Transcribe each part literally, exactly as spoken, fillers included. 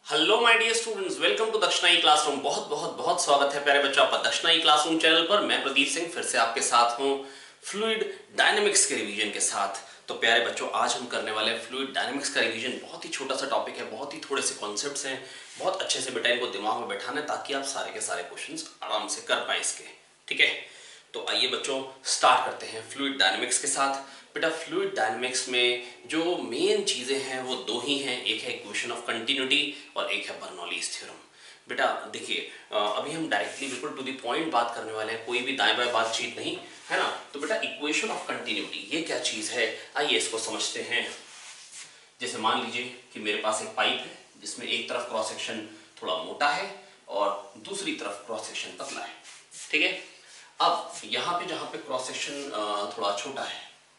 Hello my dear students, welcome to Dakshina e classroom. बहुत बहुत बहुत स्वागत है प्यारे बच्चों आपका दक्षिणा ई क्लासरूम चैनल पर। मैं प्रदीप सिंह फिर से आपके साथ हूं फ्लूइड डायनेमिक्स के रिवीजन के साथ। तो प्यारे बच्चों, आज हम करने वाले हैं फ्लूइड डायनेमिक्स का रिवीजन। बहुत ही छोटा सा टॉपिक है, बहुत ही थोड़े से कॉन्सेप्ट्स हैं, बहुत अच्छे से बेटा इनको दिमाग में बैठाना है ताकि आप सारे के सारे क्वेश्चंस आराम से कर पाए इसके। ठीक है, तो आइए बच्चों स्टार्ट करते हैं फ्लूइड डायनेमिक्स के साथ। बेटा फ्लूइड डायनेमिक्स में जो मेन चीजें हैं वो दो ही हैं, एक है इक्वेशन ऑफ कंटिन्यूटी और एक है बर्नौलीज थ्योरम। बेटा देखिए, अभी हम डायरेक्टली बिल्कुल टू द पॉइंट बात करने वाले हैं, कोई भी दाएं बाएं बातचीत नहीं है ना। तो बेटा इक्वेशन ऑफ कंटिन्यूटी ये क्या चीज है, आइए इसको समझते हैं। जैसे मान लीजिए कि मेरे पास एक पाइप है जिसमें एक तरफ क्रॉस सेक्शन थोड़ा मोटा है और दूसरी तरफ क्रॉस सेक्शन पतला है। ठीक है, अब यहाँ पे जहां पे क्रॉस सेक्शन थोड़ा छोटा है,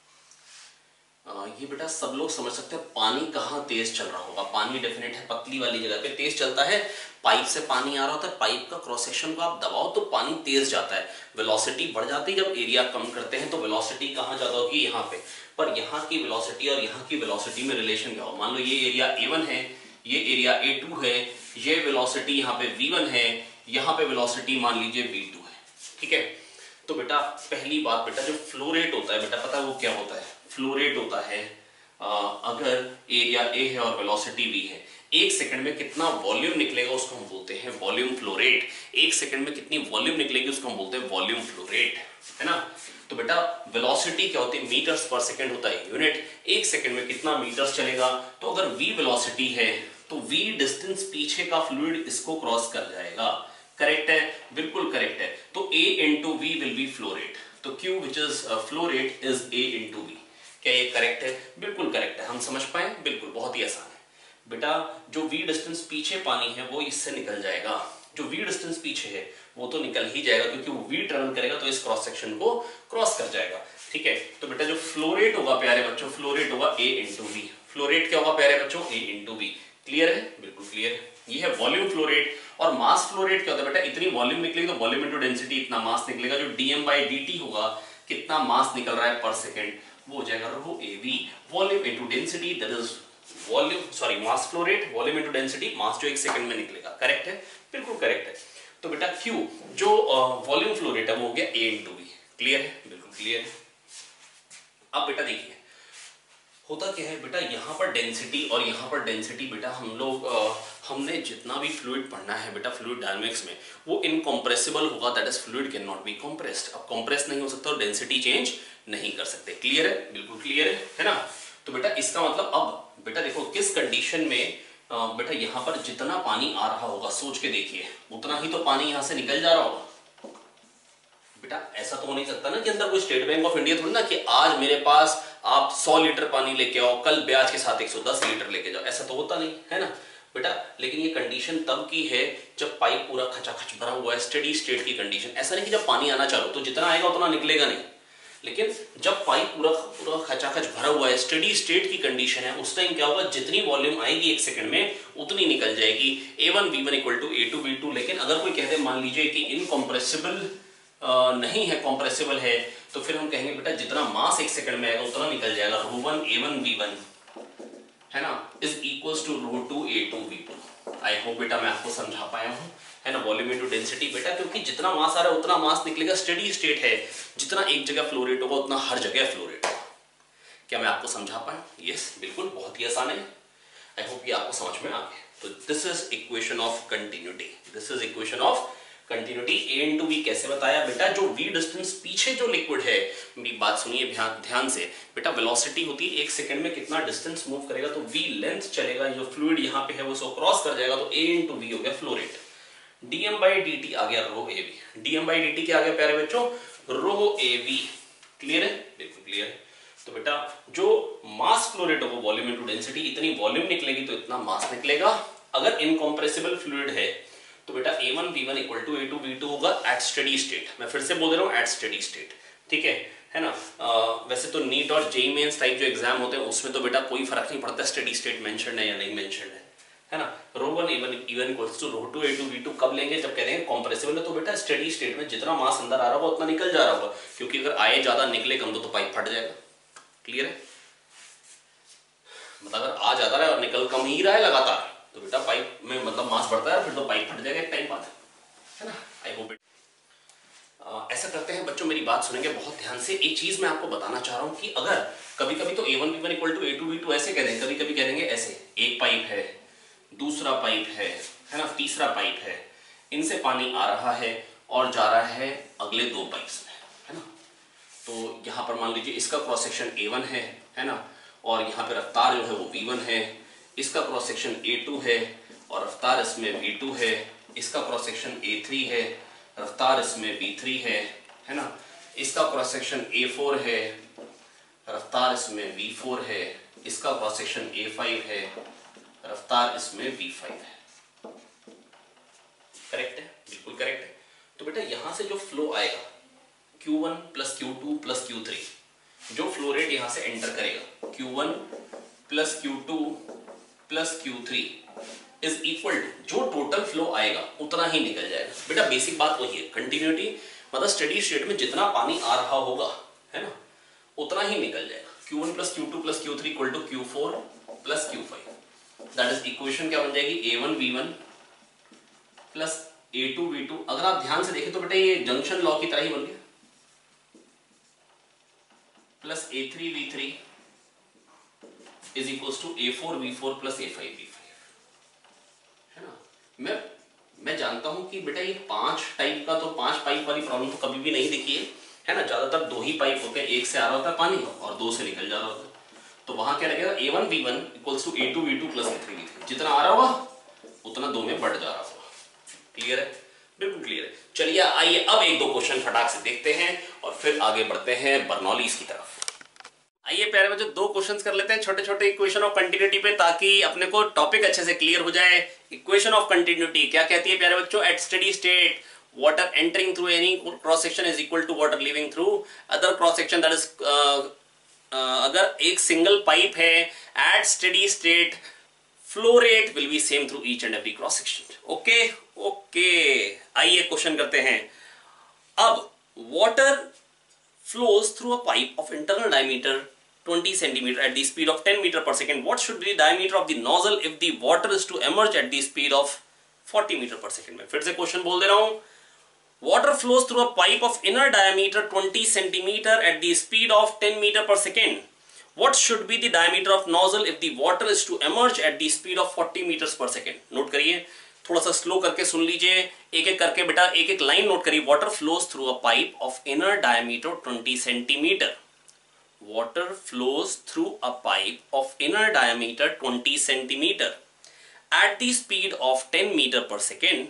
आ, ये बेटा सब लोग समझ सकते हैं पानी कहाँ तेज चल रहा होगा। पानी डेफिनेट है पतली वाली जगह पे तेज चलता है, पाइप से पानी आ रहा होता है, पाइप का क्रॉस सेक्शन को आप दबाओ तो पानी तेज जाता है, वेलोसिटी बढ़ जाती है। जब एरिया कम करते हैं तो वेलोसिटी कहाँ ज्यादा होगी, यहाँ पे। पर यहाँ की वेलोसिटी और यहाँ की वेलोसिटी में रिलेशन क्या हो, मान लो ये एरिया ए वन है, ये एरिया ए टू है, ये वेलोसिटी यहाँ पे वी वन है, यहाँ पे वेलोसिटी मान लीजिए वी टू है। ठीक है, तो बेटा पहली बात, बेटा जो फ्लो रेट होता है बेटा पता है वो क्या होता है। फ्लो रेट होता है आ, अगर एरिया ए है और वेलोसिटी वी है, एक सेकंड में कितना वॉल्यूम निकलेगा उसको हम बोलते हैं वॉल्यूम फ्लो रेट। एक सेकंड में कितनी वॉल्यूम निकलेगी उसको हम बोलते हैं वॉल्यूम फ्लो रेट, है ना। तो बेटा वेलोसिटी क्या होती है, मीटर्स पर सेकंड होता है यूनिट। एक सेकंड में कितना मीटर्स चलेगा, तो अगर वी वेलोसिटी है तो वी डिस्टेंस पीछे का फ्लूइड इसको क्रॉस कर जाएगा। करेक्ट है, बिल्कुल करेक्ट है। तो A into v will be flow rate, तो Q which is flow rate is A into v. क्या ये करेक्ट है, बिल्कुल करेक्ट है। हम समझ पाए, बिल्कुल बहुत ही आसान है बेटा। जो v डिस्टेंस पीछे पानी है वो इससे निकल जाएगा, जो v डिस्टेंस पीछे है वो तो निकल ही जाएगा क्योंकि वो v ट्रेवल करेगा तो इस क्रॉस सेक्शन को क्रॉस कर जाएगा। ठीक है, तो बेटा जो फ्लो रेट होगा प्यारे बच्चों, फ्लो रेट होगा A into v. Flow rate क्या होगा प्यारे बच्चों, A इंटू वी। क्लियर है, बिल्कुल क्लियर है। ये है वॉल्यूम फ्लो रेट। और मास फ्लो रेट क्या होता है बेटा, इतनी वॉल्यूम निकलेगी तो वॉल्यूम इनटू डेंसिटी, इतना मास निकलेगा। जो डीएम बाई डीटी होगा, कितना मास निकल रहा है पर सेकंड, वो हो जाएगा rho a v. Volume into density that is volume sorry mass flow rate, volume into density, mass जो एक सेकंड में निकलेगा। करेक्ट है, बिल्कुल करेक्ट है। तो बेटा Q जो वॉल्यूम फ्लो रेट है वो हो गया A इंटू वी। क्लियर है, बिल्कुल क्लियर है। अब बेटा देखिए होता क्या है बेटा, यहाँ पर डेंसिटी और यहाँ पर डेंसिटी बेटा हम लोग आ, हमने जितना भी फ्लूइड पढ़ना है बेटा फ्लूइड डायनेमिक्स में, वो इनकम्प्रेसिबल होगा। That is fluid can not be compressed. अब कंप्रेस नहीं हो सकता और डेंसिटी चेंज नहीं कर सकते। क्लियर है, बिल्कुल क्लियर है, है ना। तो बेटा इसका मतलब अब बेटा देखो किस कंडीशन में आ, बेटा यहाँ पर जितना पानी आ रहा होगा, सोच के देखिए, उतना ही तो पानी यहाँ से निकल जा रहा होगा बेटा। ऐसा तो हो नहीं सकता ना कि अंदर कोई स्टेट बैंक ऑफ इंडिया थोड़ी ना कि आज मेरे पास आप सौ लीटर पानी लेके आओ, कल ब्याज के साथ एक सौ दस लीटर लेके जाओ, ऐसा तो होता नहीं है ना बेटा। लेकिन ये कंडीशन तब की है जब पाइप पूरा खचाखच भरा हुआ है, स्टेडी स्टेट की कंडीशन। ऐसा नहीं कि जब पानी आना चालू तो जितना आएगा उतना निकलेगा नहीं, लेकिन जब पाइप पूरा पूरा खचाखच भरा हुआ है, स्टेडी स्टेट की कंडीशन है, उस टाइम क्या होगा, जितनी वॉल्यूम आएगी एक सेकंड में उतनी निकल जाएगी। ए one we one equal to A two we two. लेकिन अगर कोई कहते मान लीजिए कि इनकम्प्रेसिबल नहीं है, कॉम्प्रेसिबल है, तो फिर हम कहेंगे बेटा जितना मास एक सेकंड में आएगा उतना निकल जाएगा। Rho one A one we one है ना is equals to row two A two we two. I hope बेटा मैं आपको समझा पाया हूं, है ना। वॉल्यूम इनटू डेंसिटी बेटा, क्योंकि जितना मास आ रहा है उतना मास निकलेगा। स्टेडी स्टेट है, जितना एक जगह फ्लो रेट होगा उतना हर जगह फ्लो रेट होगा। क्या मैं आपको समझा पाया? यस, बिल्कुल, बहुत ही आसान है। आई होप ये आपको समझ में आ गया। तो this is equation of continuity, this is equation of continuity. A into v कैसे बताया बेटा, जो v डिस्टेंस पीछे जो लिक्विड है, मेरी बात सुनिए ध्यान ध्यान से बेटा। वेलोसिटी होती है एक सेकंड में कितना डिस्टेंस मूव करेगा, तो v लेंथ चलेगा, जो फ्लूइड यहाँ पे है वो उसको क्रॉस कर जाएगा, तो A इंटू वी हो गया flow rate. dm by dt आ गया rho A v. dm by dt क्या आ गया प्यारे बच्चों, रो ए वी। क्लियर है, बिल्कुल क्लियर है। तो बेटा जो मास फ्लो रेट होगा वॉल्यूम इनटू डेंसिटी, इतनी वॉल्यूम निकलेगी तो इतना मास निकलेगा। अगर इनकम्प्रेसिबल फ्लूइड है तो बेटा a one we one equal to A two we two होगा एट स्टेडी स्टेट। मैं फिर से बोल दे रहा हूँ, एट स्टेडी स्टेट। ठीक है, है ना। आ, वैसे तो नीट और जेईई मेंस टाइप जो एग्जाम होते हैं उसमें तो बेटा कोई फर्क नहीं पड़ता स्टेडी स्टेट मेंशन है या नहीं मेंशन है, है ना। Rho one A one even equals to row two A two we two कब लेंगे, जब कहते हैं कॉम्प्रेसिबल है। तो बेटा स्टेडी स्टेट में जितना मास अंदर आ रहा होगा उतना निकल जा रहा होगा, क्योंकि अगर आए ज्यादा निकले कम तो पाइप फट जाएगा। क्लियर है, मतलब अगर आ ज्यादा रहा है और निकल कम ही रहा है लगातार तो बेटा पाइप में मतलब मास बढ़ता है फिर तो पाइप फट जाएगा एक टाइम बाद, है ना। आई होप ऐसा करते हैं बच्चों, मेरी बात सुनेंगे बहुत ध्यान से। एक चीज मैं आपको बताना चाह रहा हूं कि अगर कभी कभी तो A one B one equal to A two B two ऐसे कह देंगे, कभी कभी कह देंगे ऐसे, एक पाइप है, दूसरा पाइप है है ना, तीसरा पाइप है, इनसे पानी आ रहा है और जा रहा है अगले दो पाइप्स में, है ना। तो यहाँ पर मान लीजिए इसका क्रॉस सेक्शन ए वन है है ना, और यहाँ पे रफ्तार जो है वो वी वन है, इसका क्रॉस सेक्शन ए टू है और रफ्तार इसमें वी टू है, इसका क्रॉस सेक्शन ए थ्री है, रफ्तार इसमें वी थ्री है है ना, इसका क्रॉस सेक्शन ए फोर है, रफ्तार इसमें वी फोर है, इसका क्रॉस सेक्शन ए फाइव है, रफ्तार इसमें वी फाइव है। करेक्ट है, बिल्कुल करेक्ट है। तो बेटा यहां से जो फ्लो आएगा Q one plus Q two plus Q three, जो फ्लो रेट यहां से एंटर करेगा Q one plus Q two plus Q three is equal to जो टोटल फ्लो आएगा उतना ही निकल जाएगा। बेटा बेसिक बात वही है, कंटिन्यूटी मतलब स्टेडी स्टेट में जितना पानी आ रहा होगा है ना उतना ही निकल जाएगा। Q one plus Q two plus Q three equal to Q four plus Q five, that is equation क्या बन जाएगी, ए one we one plus A two we two. अगर आप ध्यान से देखें तो बेटा ये जंक्शन लॉ की तरह ही बन गया, plus A three V three is equal to A four V four plus A five V five, है ना। मैं मैं जानता हूं कि बेटा ये पांच टाइप का तो पांच पाइप वाली प्रॉब्लम तो कभी भी नहीं देखी है, है ना। ज्यादातर दो ही पाइप होते हैं, एक से आ रहा होता है पानी और दो से निकल जा रहा होता है। तो वहां क्या लगेगा, A one we one equals to A two we two plus A three V three, जितना आ रहा होगा उतना दो में बढ़ जा रहा होगा। क्लियर है, बिल्कुल क्लियर है। चलिए आइए अब एक दो क्वेश्चन फटाक से देखते हैं और फिर आगे बढ़ते हैं बर्नौलीज की तरफ। आइए प्यारे बच्चों दो क्वेश्चंस कर लेते हैं छोटे छोटे इक्वेशन ऑफ कंटिन्यूटी पे, ताकि अपने को टॉपिक अच्छे से क्लियर हो जाए। इक्वेशन ऑफ कंटिन्यूटी क्या कहती है प्यारे बच्चों, at steady state water entering through any cross section is equal to water leaving through other cross section, that is uh, uh, अगर एक सिंगल पाइप है at steady state flow rate will be same through each and every cross section। Okay okay आइए question करते हैं। अब water flows through a pipe of internal diameter twenty centimeter at the speed of ten meter per second. What should be the diameter of the nozzle if the water is to emerge at the speed of forty meter per second? मैं फिर से question बोल दे रहा हूं। Water flows through a pipe of inner diameter twenty centimeter at the speed of ten meter per second. What should be the diameter of nozzle if the water is to emerge at the speed of forty meters per second? Note करिए, थोड़ा सा slow करके सुन लीजिए, एक एक करके बेटा एक एक लाइन नोट करिए। Water flows through a pipe of inner diameter twenty centimeter. Water flows through a pipe of inner diameter twenty centimeter at the speed of ten meter per second.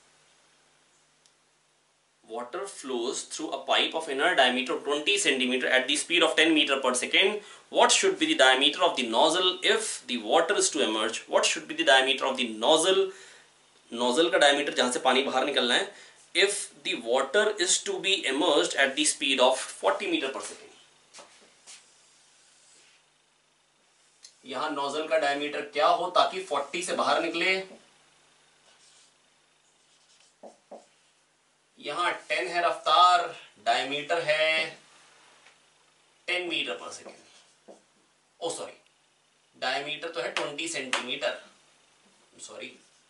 Water flows through a pipe of inner diameter twenty centimeter at the speed of ten meter per second. What should be the diameter of the nozzle if the water is to emerge? What should be the diameter of the nozzle? Nozzle का diameter जहां से पानी बाहर निकलना है, if the water is to be emerged at the speed of forty meter per second. यहां nozzle का diameter क्या हो ताकि forty से बाहर निकले, यहां ten है रफ्तार, डायमीटर है ten मीटर पर सेकेंड। ओ सॉरी, डायमीटर तो है twenty सेंटीमीटर, सॉरी,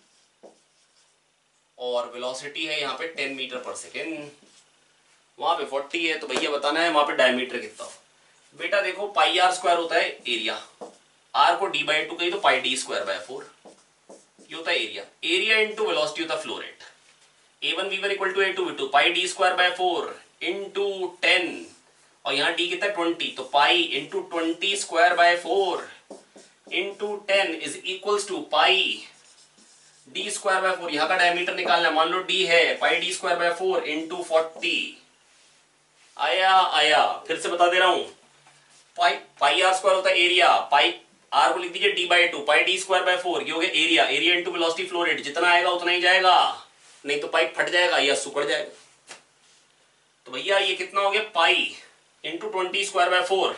और वेलोसिटी है यहाँ पे ten मीटर पर सेकेंड, वहां पे forty है। तो भैया बताना है वहां पे डायमीटर कितना हो। बेटा देखो पाई आर स्क्वायर होता है एरिया, आर को डी बाई टू कही तो pi D square by four, ये होता है एरिया। एरिया इंटू वेलोसिटी होता है flow rate. A one we one equal to A two we two, pi D square by four into ten, और यहाँ D कितना ट्वेंटी, तो pi into twenty square by four into ten is equals to pi D square by four. यहाँ का diameter निकालना, मान लो D है, pi D square by four into forty. आया आया, फिर से बता दे रहा हूं, पाई पाई आर स्क्वायर होता है एरिया, पाई आर को लिख दीजिए D by two, pi D square by four, ये हो गया area. Area into velocity flow rate, जितना आएगा उतना ही जाएगा, नहीं तो पाइप फट जाएगा या सुकड़ जाएगा। तो भैया ये कितना हो गया, pi into twenty square by four,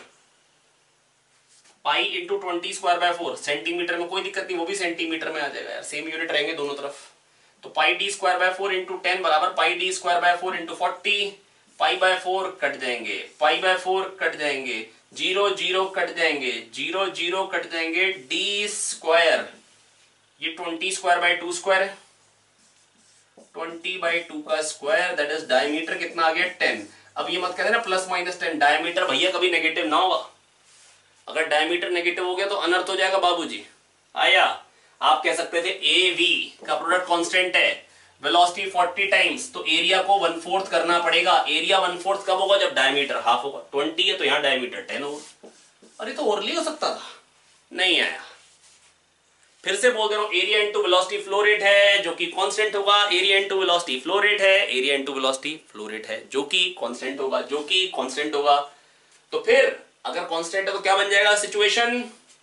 pi into twenty square by four, centimetre में कोई दिक्कत नहीं, वो भी सेंटीमीटर में आ जाएगा यार, सेम यूनिट रहेंगे दोनों तरफ। तो pi D square by four into ten बराबर pi D square by four into forty, pi by four cut जाएंगे, पाई बाय फोर कट जाएंगे, जीरो जीरो कट जाएंगे, जीरो जीरो कट जाएंगे, डी स्क्वायर ये twenty square by two square है, twenty by two का square that is diameter कितना आ गया टेन। अब ये मत कहते ना प्लस माइनस टेन, डायमीटर भैया कभी नेगेटिव ना होगा। अगर डायमीटर नेगेटिव हो गया तो अनर्थ हो जाएगा बाबूजी। आया, आप कह सकते थे ए वी का प्रोडक्ट कांस्टेंट है, वेलोसिटी फोर्टी टाइम्स, तो एरिया को वन फोर्थ करना पड़ेगा। एरिया वन फोर्थ कब होगा? जब डायमीटर हाफ होगा। ट्वेंटी है तो यहाँ डायमीटर टेन होगा। अरे तो ओरली हो सकता था, नहीं आया। फिर से बोल दे रहा हूं, area into velocity flow rate है जो कि कांस्टेंट होगा। Area into velocity flow rate है, area into velocity flow rate है जो कि कांस्टेंट होगा, जो कि कांस्टेंट होगा। तो फिर अगर कांस्टेंट है तो क्या बन जाएगा सिचुएशन?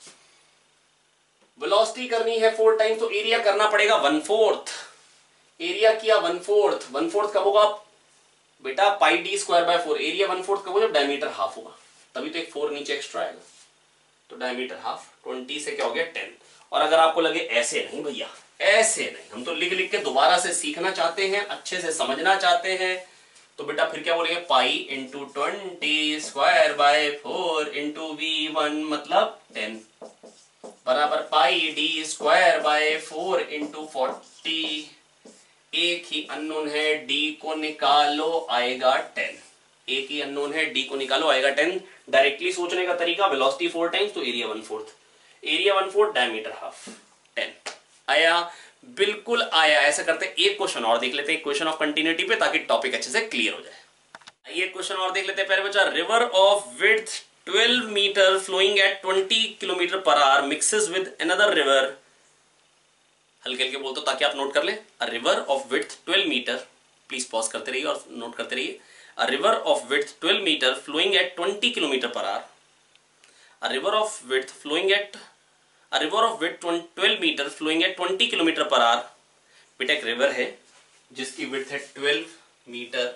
वेलोसिटी करनी है फोर टाइम्स तो एरिया करना पड़ेगा वन फोर्थ। एरिया किया वन फोर्थ, वन फोर्थ कब होगा बेटा? Pi D square by four. Area one fourth कब होगा? जब डायमीटर हाफ होगा, तभी तो एक फोर नीचे एक्स्ट्रा आएगा। तो डायमीटर हाफ, ट्वेंटी से क्या हो गया टेन। और अगर आपको लगे ऐसे नहीं भैया, ऐसे नहीं, हम तो लिख लिख के दोबारा से सीखना चाहते हैं, अच्छे से समझना चाहते हैं, तो बेटा फिर क्या बोलेंगे? Pi into twenty square by four into V one मतलब टेन बराबर pi D square by four into forty. एक ही अननोन है, डी को निकालो आएगा टेन। एक ही अननोन है, डी को निकालो आएगा टेन। डायरेक्टली सोचने का तरीका, वेलोसिटी फोर टाइम्स तो area one fourth, area one fourth diameter half, ten आया, बिल्कुल आया। ऐसा करते हैं, एक क्वेश्चन और देख लेते हैं, क्वेश्चन ऑफ कंटिन्यूटी पे, ताकि टॉपिक अच्छे से क्लियर हो जाए। ये क्वेश्चन और देख लेते हैं। पहले बच्चा, river of width twelve metre flowing at twenty kilometre per hour mixes with another river. हल्के हल्के बोलते हो ताकि आप नोट कर ले। A river of width twelve metre, please pause करते रहिए और नोट करते रहिए। A river of width twelve metre flowing at twenty kilometre per hour. A river of width flowing at A river of width twelve metre flowing at twenty kilometre per hour. बेटा एक river है जिसकी width है twelve metre,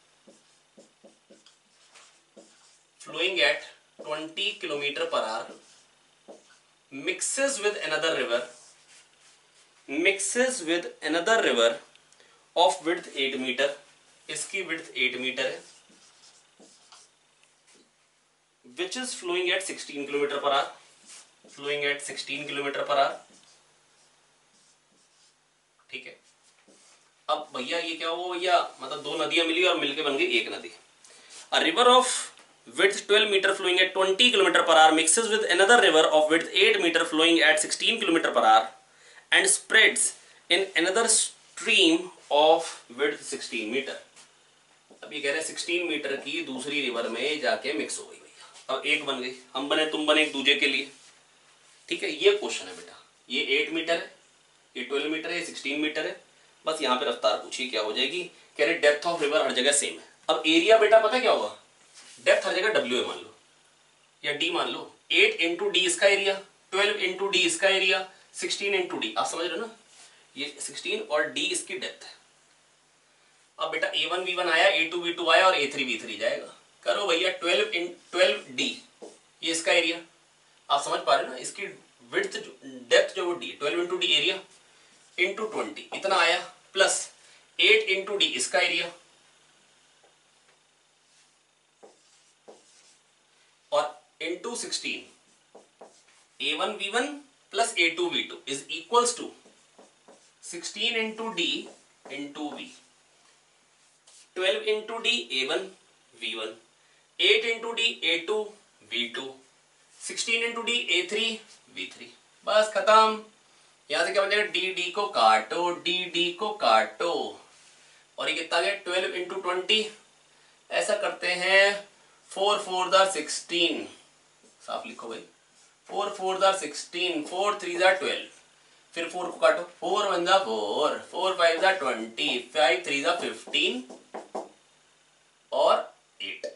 flowing at twenty kilometre per hour, mixes with another river, mixes with another river of width eight metre. इसकी width eight metre है, which is flowing at sixteen kilometre per hour, flowing at sixteen kilometre per hour. ठीक है, अब भैया ये क्या हुआ भैया? मतलब दो नदियां मिली और मिलके बन गई एक नदी। A river of width twelve metre flowing at twenty kilometre per hour mixes with another river of width eight metre flowing at sixteen kilometre per hour and spreads in another stream of width sixteen metre. अब ये कह रहे हैं sixteen metre की दूसरी river में जाके mix हो गई भैया। अब एक बन गई, हम बने तुम बने एक दूसरे के लिए। ठीक है, ये क्वेश्चन है बेटा। ये एट मीटर है, ये ट्वेल्व मीटर है, ये सिक्सटीन मीटर है। बस यहाँ पे रफ्तार पूछी क्या हो जाएगी? कह रहे डेप्थ ऑफ रिवर हर जगह सेम है। अब एरिया बेटा पता क्या होगा? डेप्थ हर जगह डब्ल्यू है मान लो, या डी मान लो। एट इंटू डी इसका एरिया, ट्वेल्व इंटू डी इसका एरिया, सिक्सटीन इंटू डी। आप समझ रहे हो ना? ये सिक्सटीन और डी इसकी डेप्थ है। अब बेटा ए वन वी वन आया, ए टू वी टू आया और ए थ्री वी थ्री जाएगा। करो भैया ट्वेल्व इन ट्वेल्व डी, ये इसका एरिया। आप समझ पा रहे हो ना? इसकी विड्थ डेप्थ जो वो D, twelve into D area into twenty इतना आया, प्लस एट इंटू डी इसका एरिया, और into sixteen. A one we one plus A two we two is equals to sixteen into D into V. Twelve into D A one we one, eight into D A two we two, sixteen into D A three V three. बस खत्म। यहां से क्या बन जाएगा? D D को काटो, D D को काटो, और ये कितना गया? Twelve into twenty. ऐसा करते हैं, फोर फोर दार सिक्सटीन, साफ लिखो भाई, फोर फोर दार सिक्सटीन, फोर थ्री दार ट्वेल्व, फिर फोर को काटो, फोर वन जा फोर, फोर फाइव जा ट्वेंटी, फाइव थ्री जा फिफ्टीन और एट।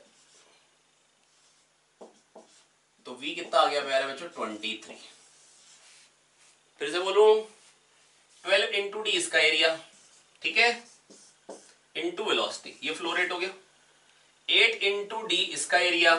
तो v कितना आ गया प्यारे बच्चों? Twenty three. फिर से बोलूं, ट्वेल्व इंटू डी इसका एरिया, ठीक है, इंटू वेलोसिटी, ये फ्लो रेट हो गया। एट इंटू डी इसका एरिया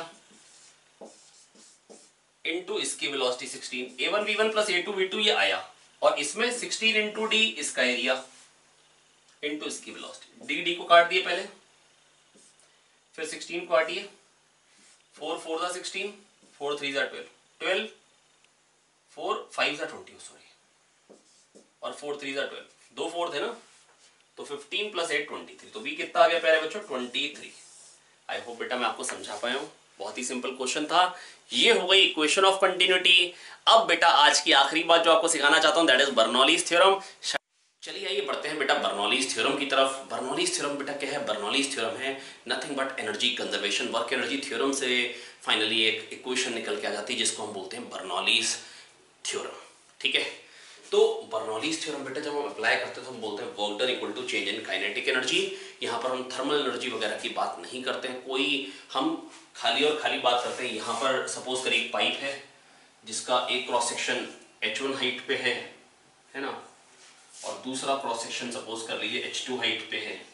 इंटू इसकी velocity sixteen. A one we one plus A two we two ये आया, और इसमें सिक्सटीन इंटू डी इसका एरिया इंटू इसकी वेलोसिटी। डी डी को काट दिए पहले, फिर सिक्सटीन को काटिए, फोर फोर जा सिक्सटीन, फोर थ्री जा ट्वेल्व, ट्वेल्व, फोर फाइव जा ट्वेंटी, सॉरी, और फोर थ्री जा ट्वेल्व, दो फोर थे ना, तो fifteen plus eight twenty three, तो बी कितना आ गया प्यारे बच्चों ट्वेंटी थ्री। आई होप बेटा मैं आपको समझा पाया हूं, बहुत ही सिंपल क्वेश्चन था। ये हो गई इक्वेशन ऑफ कंटिन्यूटी। अब बेटा आज की आखिरी बात जो आपको सिखाना चाहता हूं दैट इज बर्नौलीज थ्योरम। चलिए आइए बढ़ते हैं बेटा बर्नौलीज थ्योरम की तरफ। बर्नौलीज थ्योरम बेटा क्या है? बर्नौलीज थ्योरम है nothing but energy conservation, work energy theorem से फाइनली एक इक्वेशन निकल के आ जाती है जिसको हम बोलते हैं बर्नौलीज थ्योरम। ठीक है, तो बर्नौलीज थ्योरम बेटा जब हम अप्लाई करते हैं तो हम बोलते हैं work done equal to change in kinetic energy. यहाँ पर हम थर्मल एनर्जी वगैरह की बात नहीं करते हैं, कोई हम खाली और खाली बात करते हैं। यहाँ पर सपोज करिए पाइप है जिसका एक cross section H one height पे है है ना, और दूसरा क्रॉस सेक्शन सपोज कर लीजिए एच टू हाइट पे है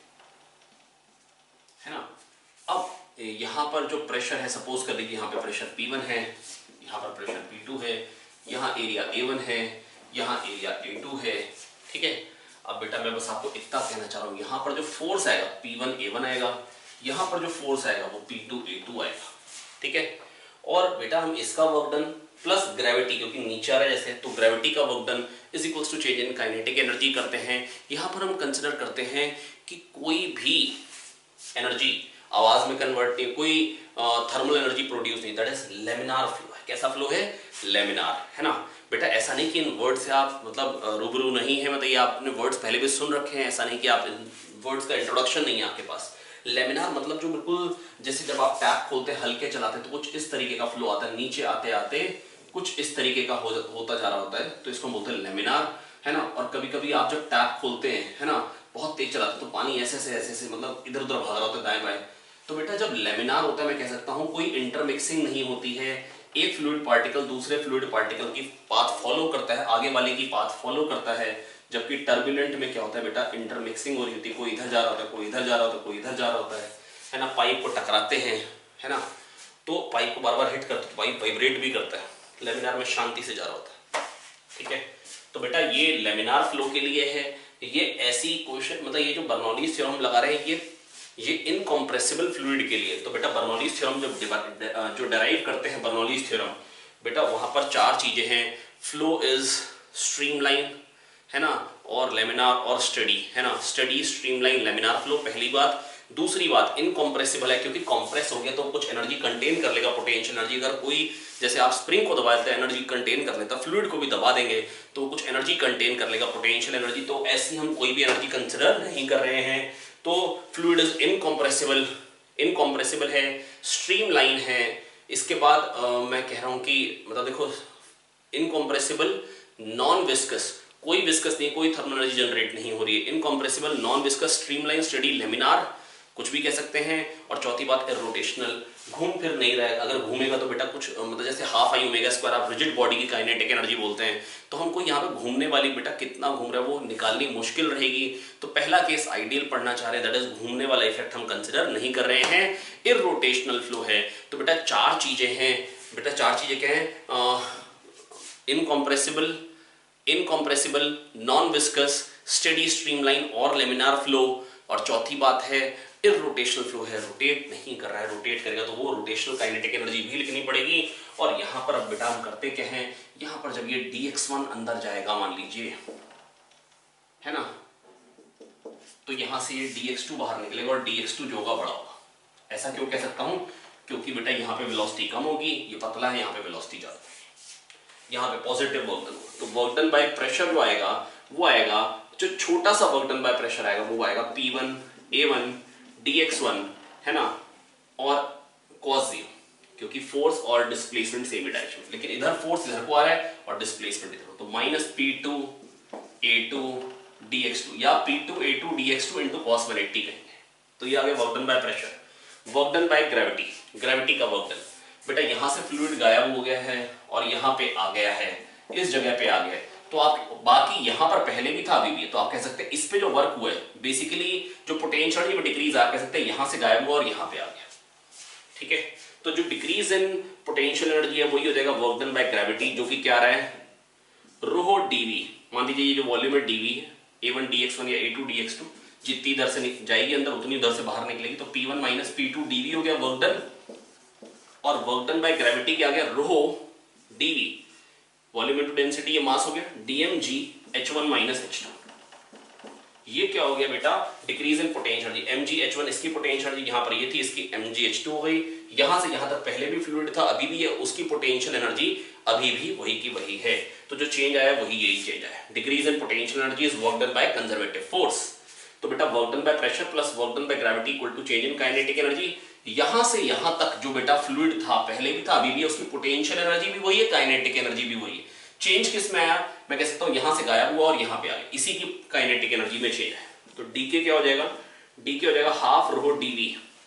है ना। अब यहाँ पर जो प्रेशर है सपोज कर लीजिए यहाँ पे प्रेशर पी वन है, यहाँ पर प्रेशर पी टू है, यहाँ एरिया ए वन है, यहाँ एरिया ए टू है। ठीक है, अब बेटा मैं बस आपको इतना कहना चाह रहा हूँ, यहाँ पर जो फोर्स आएगा पी वन ए वन आएगा, यहाँ पर जो फोर्स आएगा वो पी टू ए टू आएगा। ठीक है, और बेटा हम इसका वर्क डन प्लस ग्रेविटी, क्योंकि नीचे आ रहा है जैसे, तो ग्रेविटी का work done is equals to change in kinetic energy करते हैं। यहाँ पर हम कंसिडर करते हैं कि कोई भी एनर्जी आवाज में कन्वर्ट नहीं, कोई थर्मल एनर्जी प्रोड्यूस नहीं, दैट इज लेमिनार फ्लो है। कैसा फ्लो है? लेमिनार, है ना। बेटा ऐसा नहीं कि इन वर्ड से आप मतलब रूबरू नहीं है, मतलब ये आपने वर्ड्स पहले भी सुन रखे हैं, ऐसा नहीं कि आप इन वर्ड्स का इंट्रोडक्शन नहीं है आपके पास। लेमिनार मतलब जो बिल्कुल जैसे जब आप टैप खोलते हैं हल्के चलाते हैं तो कुछ इस तरीके का फ्लो आता है, नीचे आते आते कुछ इस तरीके का हो, होता जा रहा होता है, तो इसको बोलते हैं लेमिनार, है ना। और कभी कभी आप जब टैप खोलते हैं है ना, बहुत तेज चलाते हैं तो पानी ऐसे ऐसे ऐसे ऐसे मतलब इधर उधर भाग रहा होता है दाएं बाएं। तो बेटा जब लेमिनार होता है मैं कह सकता हूँ कोई इंटरमिक्सिंग नहीं होती है, एक फ्लूइड पार्टिकल दूसरे फ्लूइड पार्टिकल की पाथ फॉलो करता है, आगे वाले की पाथ फॉलो करता है। जबकि टर्बुलेंट में क्या होता है बेटा, इंटरमिक्सिंग हो रही होती है, कोई इधर जा रहा होता है, कोई इधर जा रहा होता है, कोई इधर जा रहा होता है है ना। पाइप को टकराते हैं है ना, तो पाइप को बार बार हिट करते, पाइप वाइब्रेट भी करता है। लेमिनार में शांति से जा रहा होता है। ठीक है, तो बेटा ये लेमिनार फ्लो के लिए है। ये ऐसी क्वेश्चन मतलब ये जो बर्नौलीज थ्योरम लगा रहे हैं ये ये इनकम्प्रेसिबल फ्लूइड के लिए। तो बेटा बर्नौलीज थ्योरम जब जो डेराइव करते हैं बर्नौलीज थ्योरम, बेटा वहां पर चार चीजें हैं, फ्लो इज स्ट्रीमलाइन है ना, और लेमिनार और स्टडी है ना, स्टडी स्ट्रीमलाइन लेमिनार फ्लो पहली बात। दूसरी बात इनकम्प्रेसिबल है, क्योंकि कंप्रेस हो गया तो कुछ एनर्जी कंटेन कर लेगा, पोटेंशियल एनर्जी। अगर कोई जैसे आप स्प्रिंग को दबा देते हैं एनर्जी कंटेन कर लेता, फ्लूइड को भी दबा देंगे तो कुछ एनर्जी कंटेन कर लेगा, पोटेंशियल एनर्जी। तो ऐसी हम कोई भी एनर्जी कंसिडर नहीं कर रहे हैं। तो फ्लूइड इज इनकम्प्रेसिबल, इनकम्प्रेसिबल है, स्ट्रीमलाइन है। इसके बाद आ, मैं कह रहा हूं कि मतलब देखो इनकम्प्रेसिबल, नॉन विस्कस, कोई विस्कस नहीं, कोई थर्मल एनर्जी जनरेट नहीं हो रही है। Incompressible, non viscous, streamline, steady, laminar कुछ भी कह सकते हैं। और चौथी बात है रोटेशनल, घूम फिर नहीं रहा है। अगर घूमेगा तो बेटा कुछ मतलब जैसे हाफ आई ओमेगा स्क्वायर आप रिजिड बॉडी की काइनेटिक एनर्जी बोलते हैं, तो हमको यहाँ पे घूमने वाली बेटा कितना घूम रहा है वो निकालनी मुश्किल रहेगी। तो पहला केस आइडियल पढ़ना चाह रहे हैं, दैट इज घूमने वाला इफेक्ट हम कंसिडर नहीं कर रहे हैं, इरोटेशनल फ्लो है। तो बेटा चार चीजें हैं, बेटा चार चीजें क्या है, incompressible, incompressible, non viscous, steady streamline और लेमिनार फ्लो। और चौथी बात है इरोटेशनल फ्लो है, रोटेट नहीं कर रहा है, रोटेट करेगा तो वो रोटेशनल काइनेटिक एनर्जी भी लिखनी पड़ेगी। और यहाँ पर अब बेटा हम करते क्या हैं, यहाँ पर जब ये डी एक्स वन अंदर जाएगा मान लीजिए है ना, तो यहाँ से ये डी एक्स टू बाहर निकलेगा और डी एक्स टू जो होगा बड़ा होगा। ऐसा क्यों कह सकता हूं, क्योंकि बेटा यहाँ पे वेलोसिटी कम होगी, ये पतला है, यहाँ पे वेलोसिटी ज्यादा है, यहाँ पे पॉजिटिव वर्क डन। तो वर्क डन बाय प्रेशर जो आएगा वो आएगा, जो छोटा सा वर्क डन बाय प्रेशर आएगा वो आएगा पी वन ए वन डी एक्स वन है ना, और cos जीरो, क्योंकि फोर्स और डिस्प्लेसमेंट सेम ही डायरेक्शन, लेकिन इधर फोर्स इधर को आ रहा है और डिस्प्लेसमेंट इधर, तो माइनस पी टू ए टू डी एक्स टू या पी टू ए two D X two into cos one eighty कहेंगे। तो ये आ गया work done by pressure. Work done by gravity, gravity का वर्क डन बेटा यहाँ से फ्लूइड गायब हो गया है और यहाँ पे आ गया है, इस जगह पे आ गया है, तो आप बाकी यहाँ पर पहले भी था अभी भी है, तो आप कह सकते हैं इस पे जो वर्क हुआ है बेसिकली जो पोटेंशियल में डिक्रीज आप कह सकते हैं यहाँ से गायब हुआ और यहाँ पे आ गया। ठीक है, तो जो डिक्रीज इन पोटेंशियल एनर्जी है वही हो जाएगा वर्क डन बाय ग्रेविटी, जो कि क्या आ रहा है रो डीवी। मान लीजिए ये जो वॉल्यूम है डीवी है, A one D X one या A two D X two, जितनी दर से जाएगी अंदर उतनी दर से बाहर निकलेगी, तो P one minus P two DV हो गया वर्क डन। और वर्क डन बाय ग्रेविटी क्या आ गया rho DV, volume into density, ये मास हो गया, DM G H one minus H two. ये क्या हो गया बेटा, decrease in potential energy. M G H one इसकी पोटेंशियल एनर्जी यहां पर ये थी, इसकी एम जी एच टू हो गई। यहां से यहां तक पहले भी फ्लूइड था, अभी भी है, उसकी पोटेंशियल एनर्जी अभी भी वही की वही है। तो जो चेंज आया वही यही चेंज आया। Decrease in potential energy is work done by conservative force. तो बेटा work done by pressure plus work done by gravity equal to change in kinetic energy. यहां से यहां तक जो बेटा फ्लूइड था, पहले भी था, अभी भी है, उसकी पोटेंशियल एनर्जी भी वही है, काइनेटिक एनर्जी भी वही है। चेंज किस में आया, मैं कह सकता हूं यहां से गायब हुआ और यहां पे आ गया, इसी की काइनेटिक एनर्जी में चेंज है। तो डीके क्या हो जाएगा, डीके हो जाएगा half rho DV,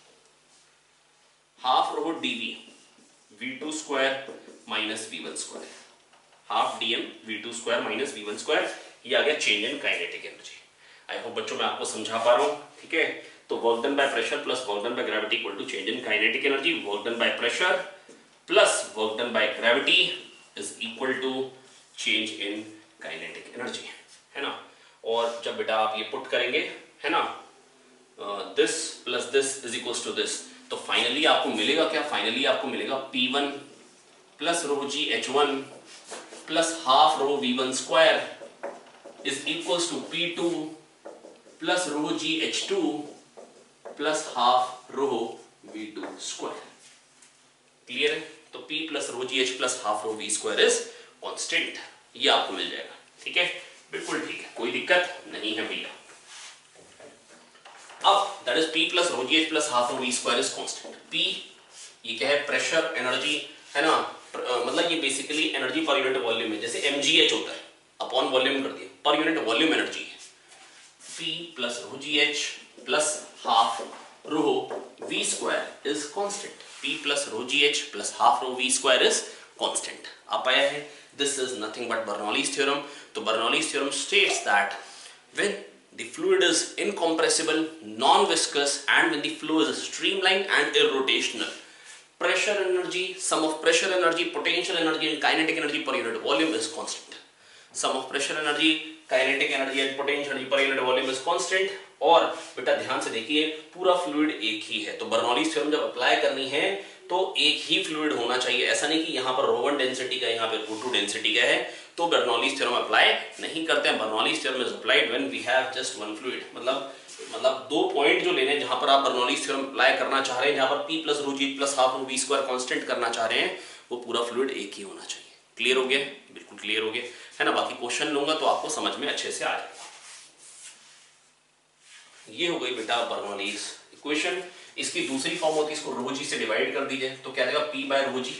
half rho DV V two square minus V one square, half DM V two square minus V one square. ये आ गया change in kinetic energy. I hope बच्चों मैं आपको समझा पा रहा हूं, ठीक है। तो work done by pressure plus work done by gravity equal to change in kinetic energy. Work done by pressure plus work done by gravity is equal to change in kinetic energy, है ना। और जब बेटा आप ये put करेंगे, है ना, this plus this is equals to this, तो फाइनली आपको मिलेगा क्या, फाइनली आपको मिलेगा P one plus rho ji H one plus half rho we one square is equals to P two plus rho ji H two plus half rho we two square. Clear है। तो P plus rho ji H plus half rho we square is constant, ये आपको मिल जाएगा, ठीक है, बिल्कुल ठीक है, कोई दिक्कत नहीं है भैया। अब that is P plus rho ji H plus half rho we square is constant. P ये क्या है, प्रेशर एनर्जी, है ना, मतलब ये basically energy per unit volume है, जैसे mgh होता है अपॉन वॉल्यूम कर दिया, पर यूनिट वॉल्यूम एनर्जी है। P plus rho ji H plus half rho we square is constant. P plus rho ji H plus half rho we square is constant. आप आया है, this is nothing but Bernoulli's theorem. तो Bernoulli's theorem states that when the fluid is incompressible, non-viscous, and when the flow is streamlined and irrotational, pressure energy, sum of pressure energy, potential energy, and kinetic energy per unit volume is constant. Sum of pressure energy, kinetic energy, and potential energy per unit volume is constant. और बेटा ध्यान से देखिए, पूरा fluid एक ही है, तो Bernoulli's theorem जब अप्लाई करनी है तो एक ही फ्लूइड होना चाहिए। ऐसा नहीं कि यहाँ पर रो वन डेंसिटी का, यहाँ पे रो टू डेंसिटी का है, तो बर्नौलीज थ्योरम अप्लाई नहीं करते हैं। Bernoulli's theorem is applied when we have just one fluid. मतलब मतलब दो पॉइंट जो लेने, जहां पर आप बर्नौलीज थ्योरम अप्लाई करना चाह रहे हैं, जहां पर P plus rho G plus half rho we square constant करना चाह रहे हैं, वो पूरा फ्लूइड एक ही होना चाहिए। क्लियर हो गया, बिल्कुल क्लियर हो गया, है ना। बाकी क्वेश्चन लूंगा तो आपको समझ में अच्छे से आ जाएगा। ये हो गई बेटा बर्नौलीज इक्वेशन। इसकी दूसरी फॉर्म होती है, इसको रो जी से डिवाइड कर दीजिए, तो क्या देगा, P by rho G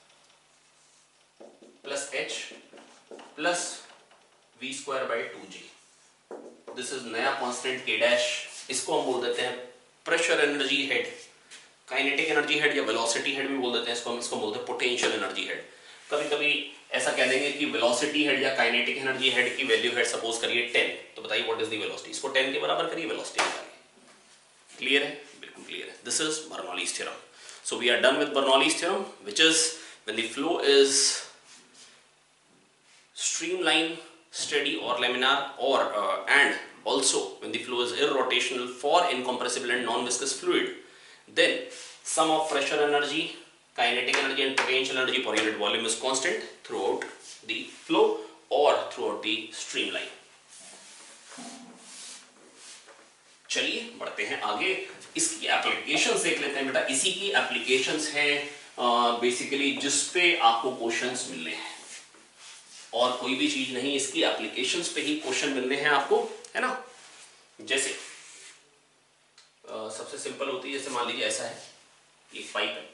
plus H plus V square by two G. This is नया कांस्टेंट K डैश। इसको हम बोल देते हैं pressure energy head, kinetic energy head या वेलोसिटी हेड भी बोल देते हैं इसको हम। इसको बोलते हैं पोटेंशियल एनर्जी हेड। कभी कभी ऐसा कह देंगे कि वेलोसिटी हेड या काइनेटिक एनर्जी हेड की वैल्यू हेड सपोज करिए टेन, तो बताइए व्हाट इज द वेलोसिटी, इसको टेन के बराबर करिए, वेलोसिटी निकालिए। क्लियर है, बिल्कुल क्लियर है। This is Bernoulli's theorem. So we are done with Bernoulli's theorem, which is when the flow is streamline, steady or laminar, or uh, and also when the flow is irrotational for incompressible and non-viscous fluid, then sum of pressure energy, kinetic energy and potential energy per unit volume is constant throughout the flow or throughout the streamline. चलिए बढ़ते हैं आगे, इसकी applications देख लेते हैं बेटा। इसी की एप्लीकेशंस हैं बेसिकली uh, जिसपे आपको क्वेश्चंस मिलने हैं, और कोई भी चीज नहीं, इसकी एप्लीकेशंस पे ही क्वेश्चन मिलने हैं आपको, है ना। जैसे आ, सबसे सिंपल होती है, जैसे मान लीजिए ऐसा है, एक पाइप है,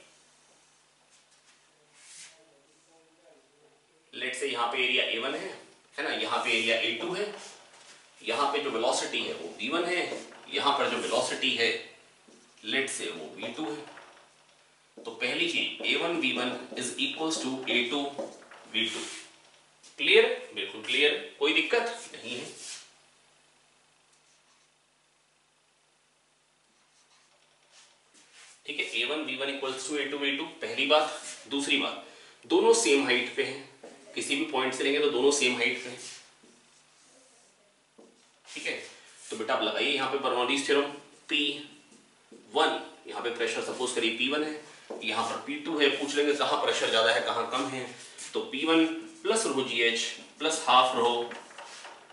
लेट से यहाँ पे एरिया ए वन है, है ना, यहाँ पे एरिया ए टू है, यहाँ पे जो वेलोसिटी है वो वी वन है, यहाँ पर जो वेलोसिटी है लेट से वो वी टू है। तो पहली चीज A one we one is equals to A two we two. Clear, बिल्कुल क्लियर, कोई दिक्कत नहीं है। ठीक है, A one we one equals to A two we two, पहली बात। दूसरी बात, दोनों सेम हाइट पे हैं, किसी भी पॉइंट से लेंगे तो दोनों सेम हाइट पे हैं। ठीक है, तो बेटा आप लगाइए यहाँ पे बर्नौलीज थ्योरम। P वन, यहाँ पे प्रेशर सपोज करिए P वन है, यहाँ पर P टू है, पूछ लेंगे कहाँ प्रेशर ज्यादा है कहाँ कम है, तो P one plus rho ji H plus half rho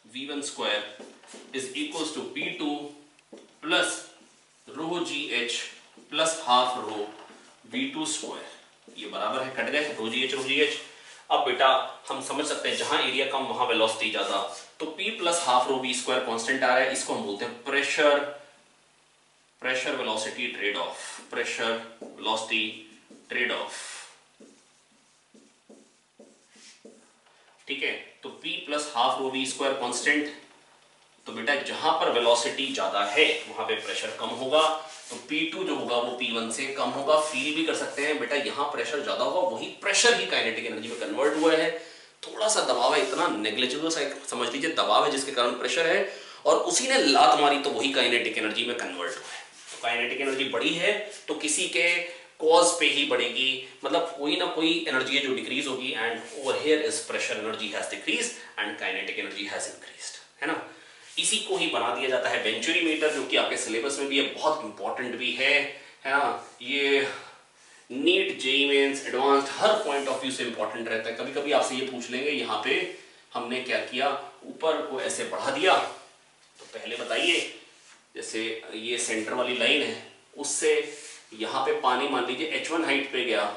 we one square is equals to P two plus rho ji H plus half rho we two square. ये बराबर है, कट गए रो जी एच रो जी एच। अब बेटा हम समझ सकते हैं जहां एरिया कम वहां वेलोसिटी ज्यादा, तो P plus half rho we square constant आ रहा है, इसको हम बोलते हैं pressure pressure velocity trade off, pressure velocity trade off. ठीक है, तो P plus half rho we square constant, तो बेटा जहां पर वेलोसिटी ज्यादा है वहां पे प्रेशर कम होगा, तो P टू जो होगा वो P वन से कम होगा। फील भी कर सकते हैं बेटा, यहां प्रेशर ज्यादा होगा, वही प्रेशर ही काइनेटिक एनर्जी में कन्वर्ट हुआ है। थोड़ा सा दबाव है, इतना नेग्लिजिबल सा समझ लीजिए दबाव है जिसके कारण प्रेशर है, और उसी ने लात मारी तो वही काइनेटिक एनर्जी में कन्वर्ट हुआ है। तो काइनेटिक एनर्जी बढ़ी है तो किसी के कॉज पे ही बढ़ेगी, मतलब कोई ना कोई एनर्जी है जो डिक्रीज होगी, and over here is pressure energy has decrease and kinetic energy has increased, है ना। इसी को ही बना दिया जाता है वेंचुरी मीटर, जो कि आपके सिलेबस में भी है, बहुत इंपॉर्टेंट भी है, है ना। ये नीट, जेईई मेंस, एडवांस्ड हर पॉइंट ऑफ व्यू से इंपॉर्टेंट रहता है। कभी कभी आपसे ये पूछ लेंगे यहाँ पे हमने क्या किया, ऊपर को ऐसे बढ़ा दिया, तो पहले बताइए जैसे ये सेंटर वाली लाइन है, उससे यहाँ पे पानी मान लीजिए एच वन हाइट पे गया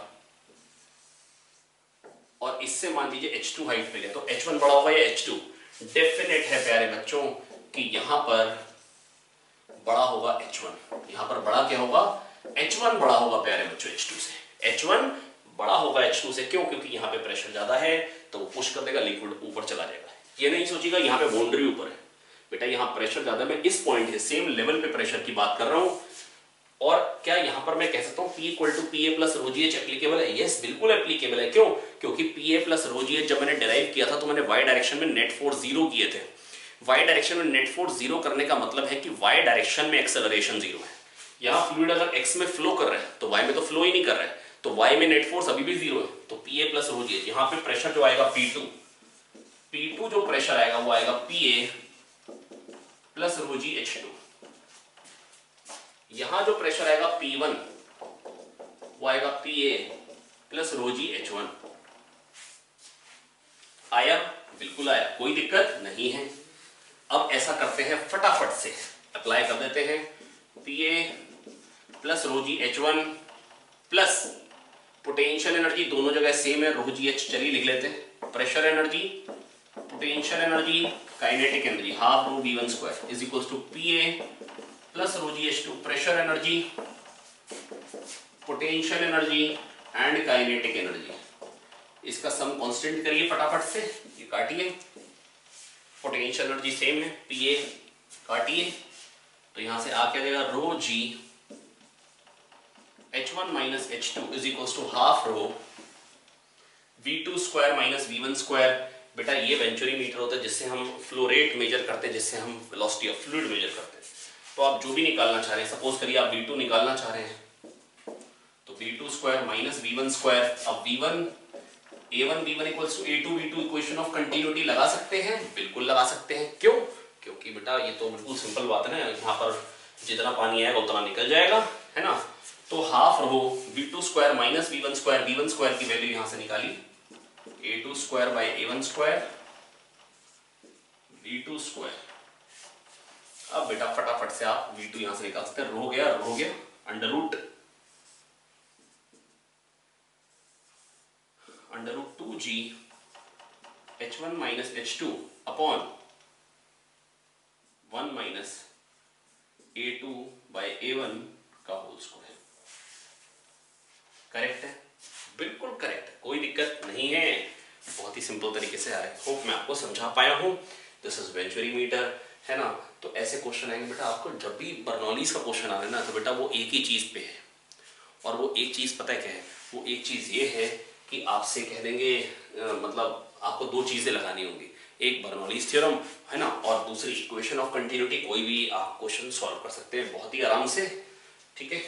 और इससे मान लीजिए एच टू हाइट पे गया, तो एच वन बड़ा होगा या एच टू? डेफिनेट है प्यारे बच्चों कि यहां पर बड़ा होगा एच वन, यहां पर बड़ा क्या होगा, एच वन बड़ा होगा प्यारे बच्चों एच टू से, एच वन बड़ा होगा एच टू से। क्यों? क्योंकि यहां पे प्रेशर ज्यादा है तो वो पुश कर देगा, लिक्विड ऊपर चला जाएगा। ये नहीं सोचिएगा यहां पे बाउंड्री ऊपर है, बेटा यहां प्रेशर ज्यादा, मैं इस पॉइंट के सेम लेवल पे प्रेशर की बात कर रहा हूं। और क्या यहां पर मैं कह सकता हूं P equal to P A plus rho ji H applicable है? यस, बिल्कुल एप्लीकेबल है। क्यों? क्योंकि P A plus rho ji H जब मैंने डिराइव किया था तो मैंने y डायरेक्शन में नेट फोर्स जीरो किए थे। y डायरेक्शन में नेट फोर्स जीरो करने का मतलब है कि y डायरेक्शन में एक्सेलरेशन जीरो है। यहां फ्लूइड अगर x में फ्लो कर रहा है तो y में तो फ्लो ही नहीं कर रहा है, तो y में नेट फोर्स अभी भी जीरो है। तो P A plus rho ji H, यहां पे प्रेशर जो आएगा P टू, P टू जो प्रेशर आएगा वो आएगा P A plus rho ji H two. यहां जो प्रेशर आएगा P वन वो आएगा P A plus rho ji H one. आया? बिल्कुल आया, कोई दिक्कत नहीं है। अब ऐसा करते हैं फटाफट से अप्लाई कर देते हैं, P A plus rho ji H one plus potential energy दोनों जगह सेम है, रो जी एच चलिए लिख लेते हैं, pressure energy, potential energy, kinetic energy, half rho we one square is equals to P A plus rho ji H two, pressure energy, potential energy and kinetic energy. इसका sum constant करिए फटाफट से, ये काटिए, पोटेंशियल एनर्जी सेम है P A, काटिए, तो यहां से आ क्या देगा, rho ji H one minus H two is equals to half rho we two square minus V one square. बेटा ये वेंचुरी मीटर होता है जिससे हम फ्लो रेट मेजर करते हैं, जिससे हम वेलोसिटी ऑफ फ्लूइड मेजर करते हैं। तो आप जो भी निकालना चाह रहे हैं, सपोज करिए आप वी टू निकालना चाह रहे हैं, तो V two square minus V one square. अब V one A one we one equals to A two we two, equation of continuity लगा सकते हैं, बिल्कुल लगा सकते हैं। क्यों? क्योंकि बेटा ये तो बिल्कुल सिंपल बात है ना, यहाँ पर जितना पानी आएगा उतना निकल जाएगा, है ना। तो half rho we two square minus V one square, V one square की वैल्यू यहां से निकाली, A two square by A one square, V two square. अब बेटा फटाफट से आप वी टू यहां से निकाल सकते हैं, रो गया रो गया, under root under root two ji H one minus H two upon one minus A two by A one का होल स्क्वायर। करेक्ट है? बिल्कुल करेक्ट है, कोई दिक्कत नहीं है, बहुत ही सिंपल तरीके से आ रहा है। होप मैं आपको समझा पाया हूं। दिस इज वेंचुरी मीटर, है ना। तो ऐसे क्वेश्चन आएंगे बेटा आपको, जब भी बर्नौलीज का क्वेश्चन आ रहा है ना, तो बेटा वो एक ही चीज पे है, और वो एक चीज पता है क्या है, वो एक चीज ये है कि आपसे कह देंगे आ, मतलब आपको दो चीजें लगानी होंगी, एक बर्नौलीज थ्योरम, है ना, और दूसरी इक्वेशन ऑफ कंटिन्यूटी। कोई भी आप क्वेश्चन सॉल्व कर सकते हैं बहुत ही आराम से, ठीक है।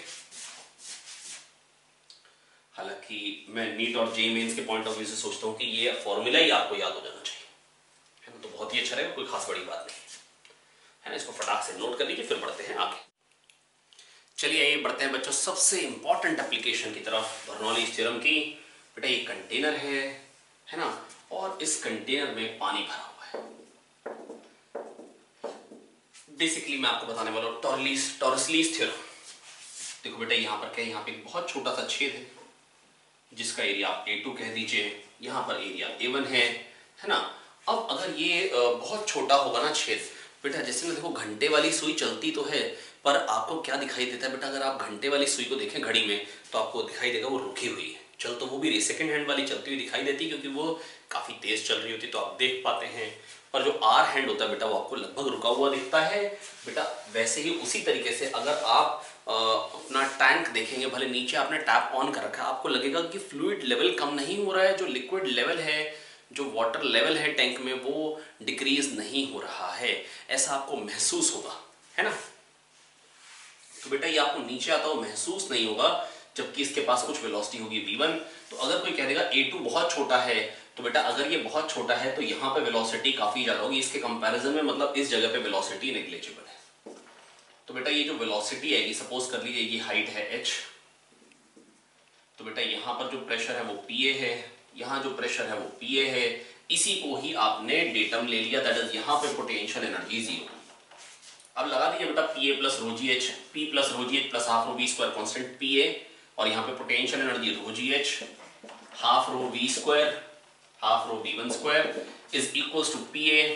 हालांकि मैं नीट और जेईई मेंस के पॉइंट ऑफ व्यू से सोचता हूँ कि ये फॉर्मूला ही आपको याद हो जाना चाहिए, है ना, तो बहुत ही अच्छा रहेगा, कोई खास बड़ी बात नहीं है ना। इसको फटाक से नोट कर लीजिए, फिर बढ़ते हैं आगे। चलिए आइए बढ़ते हैं बच्चों सबसे इंपॉर्टेंट एप्लीकेशन की तरफ, बर्नौलीज थ्योरम की। बेटा ये कंटेनर है है ना, और इस कंटेनर में पानी भरा हुआ है। बेसिकली मैं आपको बताने वाला हूँ टॉरलीज टॉरसलीज थ्योरम। देखो बेटा यहाँ पर क्या है, यहाँ पे एक बहुत छोटा सा छेद है जिसका एरिया आप ए टू कह दीजिए, यहाँ पर एरिया ए वन है, है ना। अब अगर ये बहुत छोटा होगा ना छेद, बेटा जैसे ना देखो घंटे वाली सुई चलती तो है, पर आपको क्या दिखाई देता है बेटा, अगर आप घंटे वाली सुई को देखें घड़ी में तो आपको दिखाई देगा वो रुकी हुई है। चल तो वो भी सेकेंड हैंड वाली चलती हुई दिखाई देती क्योंकि वो काफी तेज चल रही होती तो आप देख पाते हैं, पर जो आर हैंड होता है बेटा वो आपको लगभग रुका हुआ दिखता है। बेटा वैसे ही उसी तरीके से अगर आप आ, अपना टैंक देखेंगे, भले नीचे आपने टैप ऑन कर रखा है, आपको लगेगा कि फ्लूइड लेवल कम नहीं हो रहा है, जो लिक्विड लेवल है, जो वाटर लेवल है टैंक में वो डिक्रीज नहीं हो रहा है, ऐसा आपको महसूस होगा, है ना। तो बेटा ये आपको नीचे आता हुआ महसूस नहीं होगा, जबकि इसके पास कुछ वेलोसिटी होगी वी वन। तो अगर कोई कह देगा ए टू बहुत छोटा है, तो बेटा अगर ये बहुत छोटा है तो यहाँ पे वेलोसिटी काफी ज्यादा होगी इसके कंपैरिजन में, मतलब इस जगह पे वेलोसिटी नेग्लिजिबल है। तो बेटा ये जो वेलोसिटी आएगी, सपोज कर लीजिए ये हाइट है h, तो बेटा यहाँ पर जो प्रेशर है वो पी ए है, यहाँ जो प्रेशर है वो पी ए है, इसी को ही आपने डेटम ले लिया, दैट इज यहाँ पे पोटेंशियल एनर्जी जीरो। अब लगा दीजिए बेटा P A plus rho ji H, P plus rho ji H plus half rho we square constant P A, और यहाँ पे potential energy rho ji H half rho we square half rho we one square is equals to P A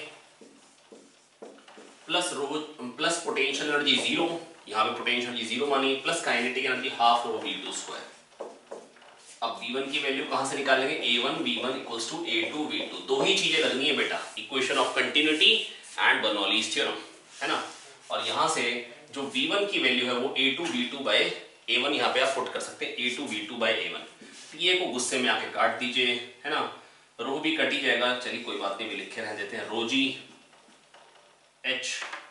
plus rho plus potential energy zero, यहाँ पे potential energy zero मानी, plus kinetic energy half rho we two square. अब V one की value कहां से निकालेंगे, A one we one equals to A two we two. दो ही चीजें लगनी है बेटा, equation of continuity and Bernoulli's theorem, है ना। और यहां से जो वी वन की वैल्यू है वो A two we two by A one, यहाँ पे आप पुट कर सकते हैं A two we two by A one. P A को गुस्से में आके काट दीजिए, है ना, रो भी कट ही जाएगा, चलिए कोई बात नहीं, भी लिखे रह देते हैं, rho ji H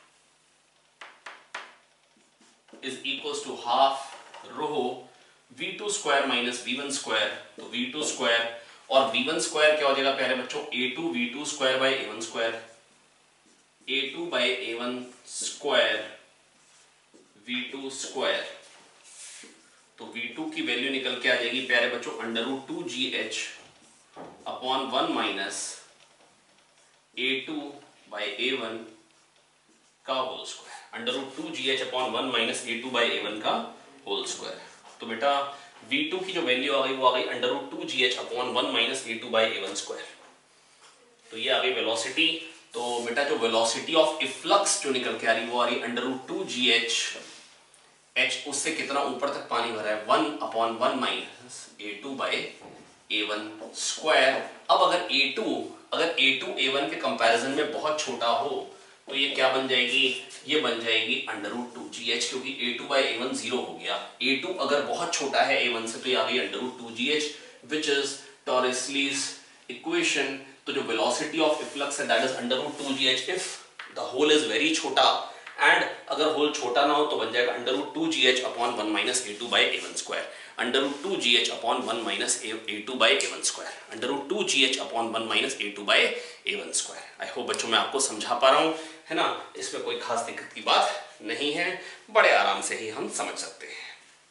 is equals to half rho we two square minus V one square, तो वी टू स्क्वायर और वी वन स्क्वायर क्या हो जाएगा प्यारे बच्चों, A two we two square by A one square, A two by A one square V two square. तो V two की value निकल के आ जाएगी प्यारे बच्चों under root two ji H upon one minus A two by A one का whole square, under root two ji H upon one minus A two by A one का whole square. तो बेटा वी टू की जो value आ गई वो आ गई under root two ji H upon one minus A two by A one square. तो ये आ गई वेलोसिटी। तो बेटा जो वेलोसिटी ऑफ इफ्लक्स जो निकल के आ रही वो आ रही अंडर रूट टू जी एच, एच उससे कितना ऊपर तक पानी भरा है, one upon one minus A two by A one square. अब अगर ए टू अगर ए टू ए वन के कंपैरिजन में बहुत छोटा हो तो ये क्या बन जाएगी, ये बन जाएगी अंडर रूट टू जी एच, क्योंकि A two by A one zero हो गया। ए टू अगर बहुत छोटा है ए वन से तो ये आ गई under root two ji h which is Torricelli's equation. तो जो वेलोसिटी ऑफ इफ्लक्स है that is under root two ji h if the hole is very छोटा, एंड अगर होल छोटा ना हो तो बन जाएगा under root two ji H upon one minus A two by A one square, under root two ji H upon one minus A two by A one square, under root two ji H upon one minus A two by A one square. I hope बच्चों मैं आपको समझा पा रहा हूं, है ना, इसमें कोई खास दिक्कत की बात नहीं है, बड़े आराम से ही हम समझ सकते हैं।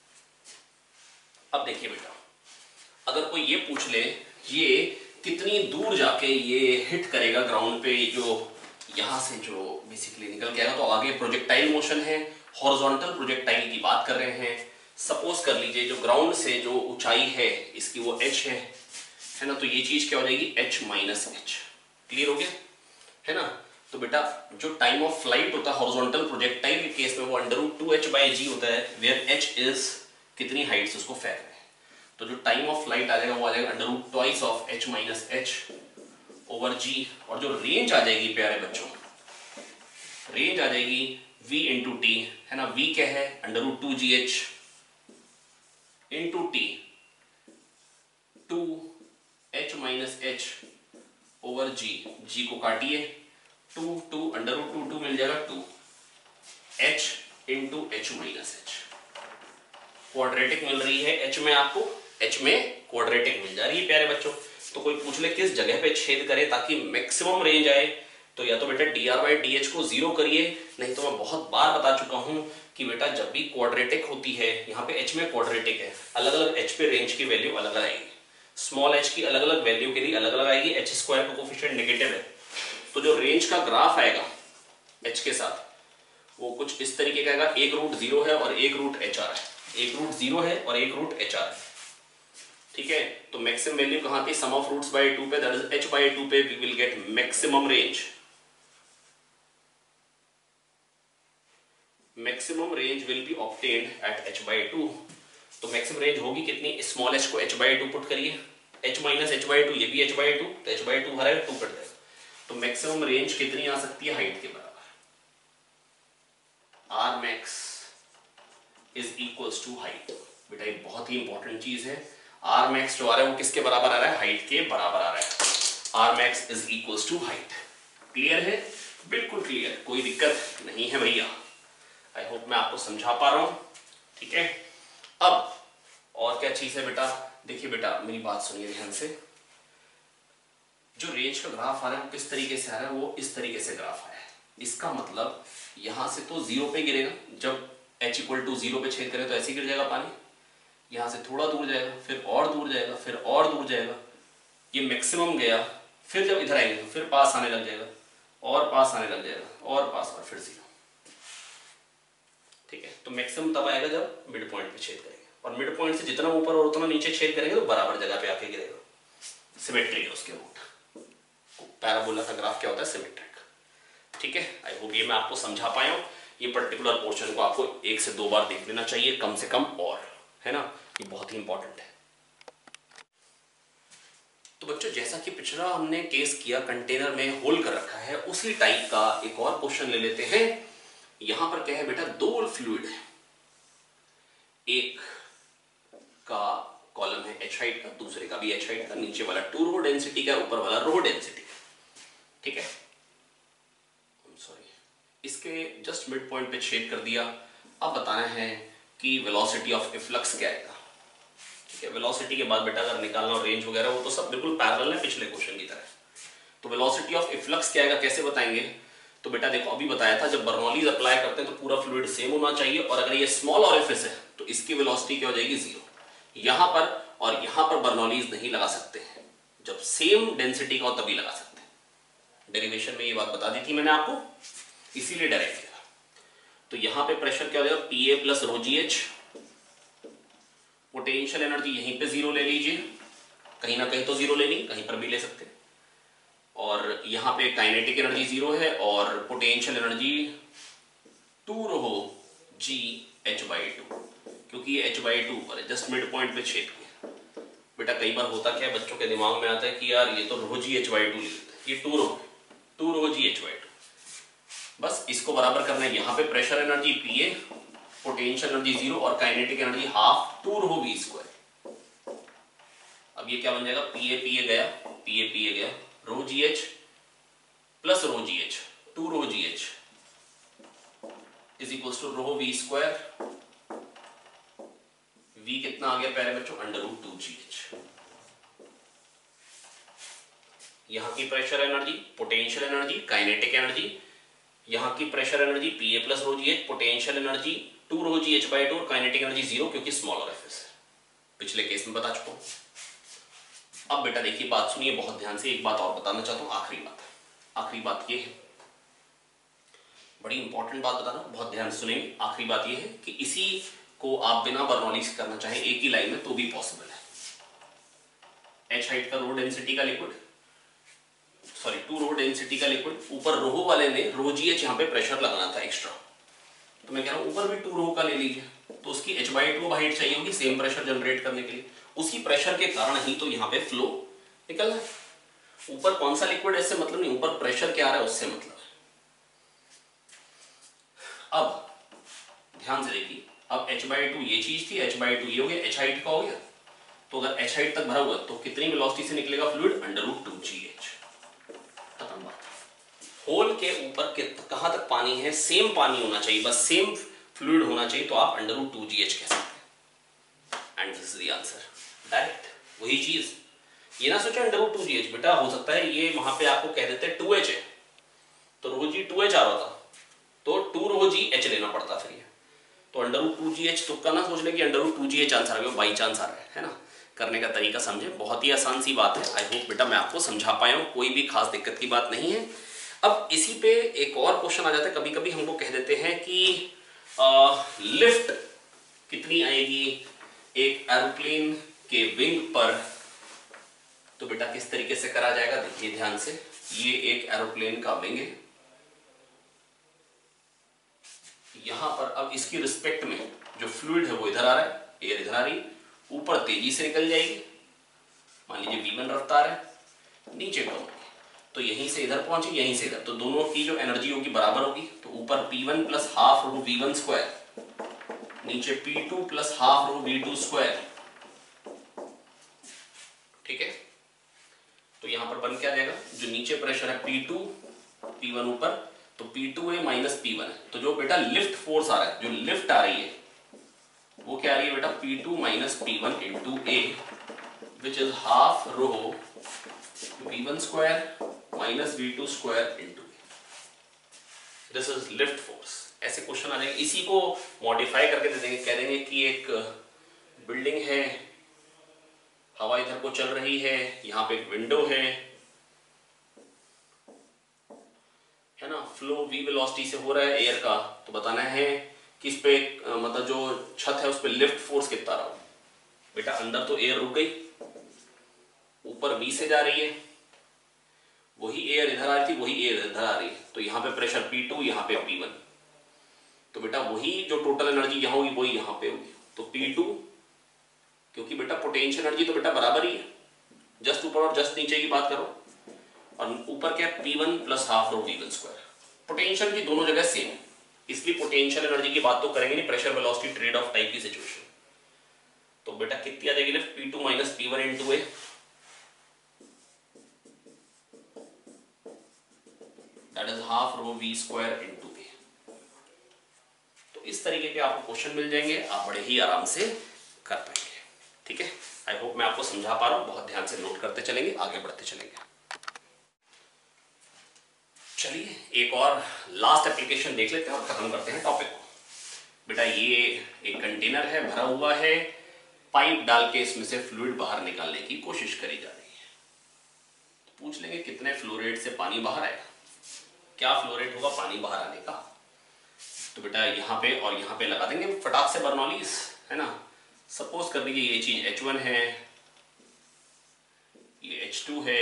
अब देखिए बेटा, अगर कोई ये पूछ ले ये कितनी दूर जाके ये हिट करेगा ग्राउंड पे, जो यहां से जो बेसिकली निकल के आएगा, तो आगे प्रोजेक्टाइल मोशन है, हॉरिजॉन्टल प्रोजेक्टाइल की बात कर रहे हैं। सपोज कर लीजिए जो ग्राउंड से जो ऊंचाई है इसकी वो h है, है ना, तो ये चीज क्या हो जाएगी h माइनस एच। क्लियर हो गया, है ना। तो बेटा जो टाइम ऑफ फ्लाइट होता है हॉरिजॉन्टल प्रोजेक्टाइल के केस में वो under root two h by g होता है, वेयर h इज कितनी हाइट से उसको फेंक रहे हैं। तो जो टाइम ऑफ फ्लाइट आ जाएगा वो आ जाएगा under root twice of h minus h over g, और जो रेंज आ जाएगी प्यारे बच्चों, रेंज आ जाएगी v इंटू टी, है ना। v क्या है अंडर रूट टू जी h into t, two h minus h over g, g को काटिए, two two under root two two मिल जाएगा two, h into h minus h, quadratic मिल रही है एच में आपको, एच में क्वाड्रेटिक मिल जा रही है प्यारे बच्चों। तो कोई पूछ ले किस जगह पे छेद करे ताकि मैक्सिमम रेंज आए, तो या तो बेटा d r by d h को जीरो करिए, नहीं तो मैं बहुत बार बता चुका हूं कि बेटा जब भी क्वाड्रेटिक होती है, यहाँ पे एच में क्वाड्रेटिक है, अलग अलग एच पे रेंज की वैल्यू अलग अलग आएगी, स्मॉल एच की अलग अलग वैल्यू के लिए अलग अलग आएगी, एच स्क्वायर का कोफिशिएंट नेगेटिव है, तो जो रेंज का ग्राफ आएगा एच के साथ वो कुछ इस तरीके का आएगा, एक रूट जीरो है और एक रूट एच आर है, एक रूट जीरो है और एक रूट एच आर है, ठीक है। तो मैक्सिमम वैल्यू कहां थी, sum of roots by two पे, that is h by two पे we will get maximum range, maximum range will be obtained at h by two. तो मैक्सिमम रेंज होगी कितनी, स्मॉल h को h बाय टू पुट करिए, h minus h by two, ये भी h by two, तो h by two हरा है, टू कट जाएगा, तो मैक्सिमम रेंज कितनी आ सकती है, हाइट के बराबर, r max is equals to height. बेटा ये बहुत ही इंपॉर्टेंट चीज है, r max जो आ रहा है वो किसके बराबर आ रहा है, हाइट के बराबर आ रहा है, r max is equals to height. Clear है, बिल्कुल क्लियर, कोई दिक्कत नहीं है भैया। आई होप मैं आपको समझा पा रहा हूं, ठीक है। अब और क्या चीज है बेटा, देखिए बेटा मेरी बात सुनिए ध्यान से, जो रेंज का ग्राफ आ रहा है वो किस तरीके से आ रहा है, वो इस तरीके से ग्राफ आया है। इसका मतलब यहां से तो जीरो पे गिरेगा, जब h इक्वल टू जीरो पे छेद करे तो ऐसे ही गिर जाएगा पानी, यहां से थोड़ा दूर जाएगा, फिर और दूर जाएगा, फिर और दूर जाएगा, ये मैक्सिमम गया, फिर जब इधर आएंगे तो फिर पास आने लग जाएगा, और पास आने लग जाएगा, और पास, और फिर जीरो, ठीक है। तो मैक्सिमम तब आएगा जब मिड पॉइंट पे छेद करेंगे, और मिड पॉइंट से जितना ऊपर और उतना नीचे छेद करेंगे तो बराबर जगह पे आके गिरेगा, सिमेट्री है उसके रूट। पैराबोला का ग्राफ क्या होता है, सिमेट्रिक, ठीक है। आई होप ये मैं आपको समझा पाया हूं। ये पर्टिकुलर पोर्शन को आपको एक से दो बार देख लेना चाहिए कम से कम, और है ना, ये बहुत ही इंपॉर्टेंट है। तो बच्चों जैसा कि पिछला हमने केस किया, कंटेनर में होल कर रखा है, उसी टाइप का एक और क्वेश्चन ले लेते हैं। यहां पर क्या है बेटा, दो फ्लूइड है, एक का कॉलम है एच हाइट का, दूसरे का भी एच हाइट का, नीचे वाला टू रो डेंसिटी का, ऊपर वाला रो डेंसिटी का, ठीक है। सॉरी, इसके जस्ट मिड पॉइंट पे छेद कर दिया। अब बताना है कि वेलोसिटी ऑफ इफ्लक्स क्या आएगा, ठीक है। वेलोसिटी के बाद बेटा अगर निकालना और रेंज वगैरह वो तो सब बिल्कुल पैरेलल है पिछले क्वेश्चन की तरह। तो वेलोसिटी ऑफ इफ्लक्स क्या आएगा, कैसे बताएंगे, तो बेटा देखो अभी बताया था, जब बर्नौलीज अप्लाई करते हैं तो पूरा फ्लूइड सेम होना चाहिए, और अगर ये स्मॉल ऑरिफिस है तो इसकी वेलोसिटी क्या हो जाएगी, जीरो। यहां पर और यहां पर बर्नौलीज नहीं लगा सकते हैं, जब सेम डेंसिटी का हो तभी लगा सकते हैं। डेरिवेशन में ये बात बता दी थी मैंने आपको, इसीलिए डायरेक्ट किया। तो यहां पे प्रेशर क्या हो जाएगा, P A plus rho ji h, potential energy यहीं पे जीरो ले लीजिए, कहीं ना कहीं तो जीरो लेनी, कहीं पर भी ले सकते हैं, और यहां पे काइनेटिक एनर्जी जीरो है, और potential energy two rho ji h by two, क्योंकि ये एच बाई टू पर है, जस्ट मिड पॉइंट पे छेद किया। बेटा कई बार होता क्या है, बच्चों के दिमाग में आता है कि यार ये तो rho ji h by two लिखते हैं, ये two row two rho ji h by two, बस इसको बराबर करना है। यहाँ पे pressure energy P A, potential energy zero, और kinetic energy half two rho we square. अब ये क्या बन जाएगा, पी ए पी ए गया, पी ए पी ए गया, rho ji H plus rho ji H, two rho ji H is equals to rho we square. V कितना आ गया प्यारे बच्चों, अंडर रूट टू जी एच। यहां की pressure energy, potential energy, kinetic energy, यहां की pressure energy P A plus rho ji h, potential energy two rho ji h by two, और काइनेटिक एनर्जी जीरो, क्योंकि स्मॉल ऑरिफिस है, पिछले case में बता चुका हूं। अब बेटा देखिए बात सुनिए बहुत ध्यान से, एक बात और बताना चाहता हूं, आखिरी बात, आखिरी बात ये है, बड़ी इंपॉर्टेंट बात बता रहा हूं, बहुत ध्यान से सुनेंगे। आखिरी बात ये है कि इसी को आप बिना बर्नौलीज करना चाहे एक ही लाइन में तो भी पॉसिबल है। एच हाइट का रो डेंसिटी का liquid, sorry two rho density का लिक्विड, ऊपर रो वाले ने रो जी एच यहाँ पे प्रेशर लगाना था एक्स्ट्रा, तो मैं कह रहा हूं ऊपर भी टू रो का ले लीजिए, तो उसकी एच बाई टू हाइट चाहिए होगी सेम प्रेशर जनरेट करने के लिए, उसी प्रेशर के कारण ही तो यहाँ पे फ्लो निकल रहा है। ऊपर कौन सा लिक्विड है इससे मतलब नहीं, ऊपर प्रेशर क्या आ रहा है उससे मतलब है। अब ध्यान से देखिए, अब h बाई टू ये चीज थी, h बाई टू ये हो गया, h हाइट का हो गया, तो अगर h हाइट तक भरा हुआ तो कितनी वेलोसिटी से निकलेगा फ्लूइड, अंडर रूट टू जी एच, खत्म बात। होल के ऊपर कहां तक पानी है, सेम पानी होना चाहिए, बस सेम फ्लूइड होना चाहिए, तो आप अंडर रूट टू जी एच कह सकते हैं, and this is the answer, direct वही चीज। ये ना सोचे अंडर रूट टू जी एच, बेटा हो सकता है ये वहां पे आपको कह देते हैं टू एच है, तो रो जी टू एच आ रहा था, तो टू रो जी एच लेना पड़ता फिर ये, तो अंडर रूट टू जी एच, तुक्का ना सोच ले कि अंडर रूट टू जी एच आंसर आ गया, बाई चांस आ रहा है, है ना। करने का तरीका समझे, बहुत ही आसान सी बात है। आई होप बेटा मैं आपको समझा पाया हूँ, कोई भी खास दिक्कत की बात नहीं है। अब इसी पे एक और क्वेश्चन आ जाता है, कभी कभी हमको कह देते हैं कि आ, लिफ्ट कितनी आएगी एक एरोप्लेन के विंग पर। तो बेटा किस तरीके से करा जाएगा, देखिए ध्यान से। ये एक एरोप्लेन का विंग है, यहां पर अब इसकी रिस्पेक्ट में जो फ्लूइड है वो इधर आ रहा है, एयर इधर आ रही, ऊपर तेजी से निकल जाएगी, मान लीजिए वी वन रफ्तार है, नीचे कम होगी, तो यहीं से इधर पहुंची, यहीं से इधर, तो दोनों की जो एनर्जी होगी बराबर होगी। तो ऊपर P one plus half rho we one square, नीचे P two plus half rho we two square. ठीक है, तो यहां पर बन क्या जाएगा, जो नीचे प्रेशर है पी टू, पी वन ऊपर, तो पी टू है माइनस पी वन है, तो जो बेटा लिफ्ट फोर्स आ रहा है, जो लिफ्ट आ रही है वो क्या आ रही है बेटा, P two minus P one into A, which is half rho we one square minus v two square into A, this is lift force. ऐसे क्वेश्चन आ जाएंगे, इसी को मॉडिफाई करके दे देंगे, कह देंगे कि एक बिल्डिंग है, हवा इधर को चल रही है, यहां पे एक विंडो है है ना, फ्लो वी वेलोसिटी से हो रहा है एयर का, तो बताना है कि इस पे मतलब जो छत है उस पे लिफ्ट फोर्स कितना रहा। बेटा अंदर तो एयर रुक गई, ऊपर वी से जा रही है, वही एयर इधर आ रही थी, वही एयर इधर आ रही है, तो यहाँ पे प्रेशर पी टू, यहाँ पे पी वन, तो बेटा वही जो टोटल एनर्जी यहाँ होगी वही यहाँ पे होगी, तो पी टू, क्योंकि बेटा पोटेंशियल एनर्जी तो बेटा बराबर ही है, जस्ट ऊपर और जस्ट नीचे की बात करो, और ऊपर क्या है P one plus half rho we one square, potential की दोनों जगह सेम है, इसलिए पोटेंशियल एनर्जी की बात तो करेंगे नहीं, pressure velocity trade off type की सिचुएशन। तो बेटा कितनी आ जाएगी lift, P two minus P one into A, that is half rho we square into A. तो इस तरीके के आपको क्वेश्चन मिल जाएंगे, आप बड़े ही आराम से कर पाएंगे। ठीक है, आई होप मैं आपको समझा पा रहा हूं, बहुत ध्यान से नोट करते चलेंगे, आगे बढ़ते चलेंगे। चलिए एक और लास्ट एप्लीकेशन देख लेते हैं और खत्म करते हैं टॉपिक को। बेटा ये एक कंटेनर है, भरा हुआ है, पाइप डाल के इसमें से फ्लूइड बाहर निकालने की कोशिश करी जा रही है। तो पूछ लेंगे कितने फ्लो रेट से पानी बाहर आएगा, क्या फ्लो रेट होगा पानी बाहर आने का। तो बेटा यहाँ पे और यहाँ पे लगा देंगे फटाक से बर्नौलीज, है ना। सपोज कर दीजिए ये चीज एच वन है, ये एच टू है,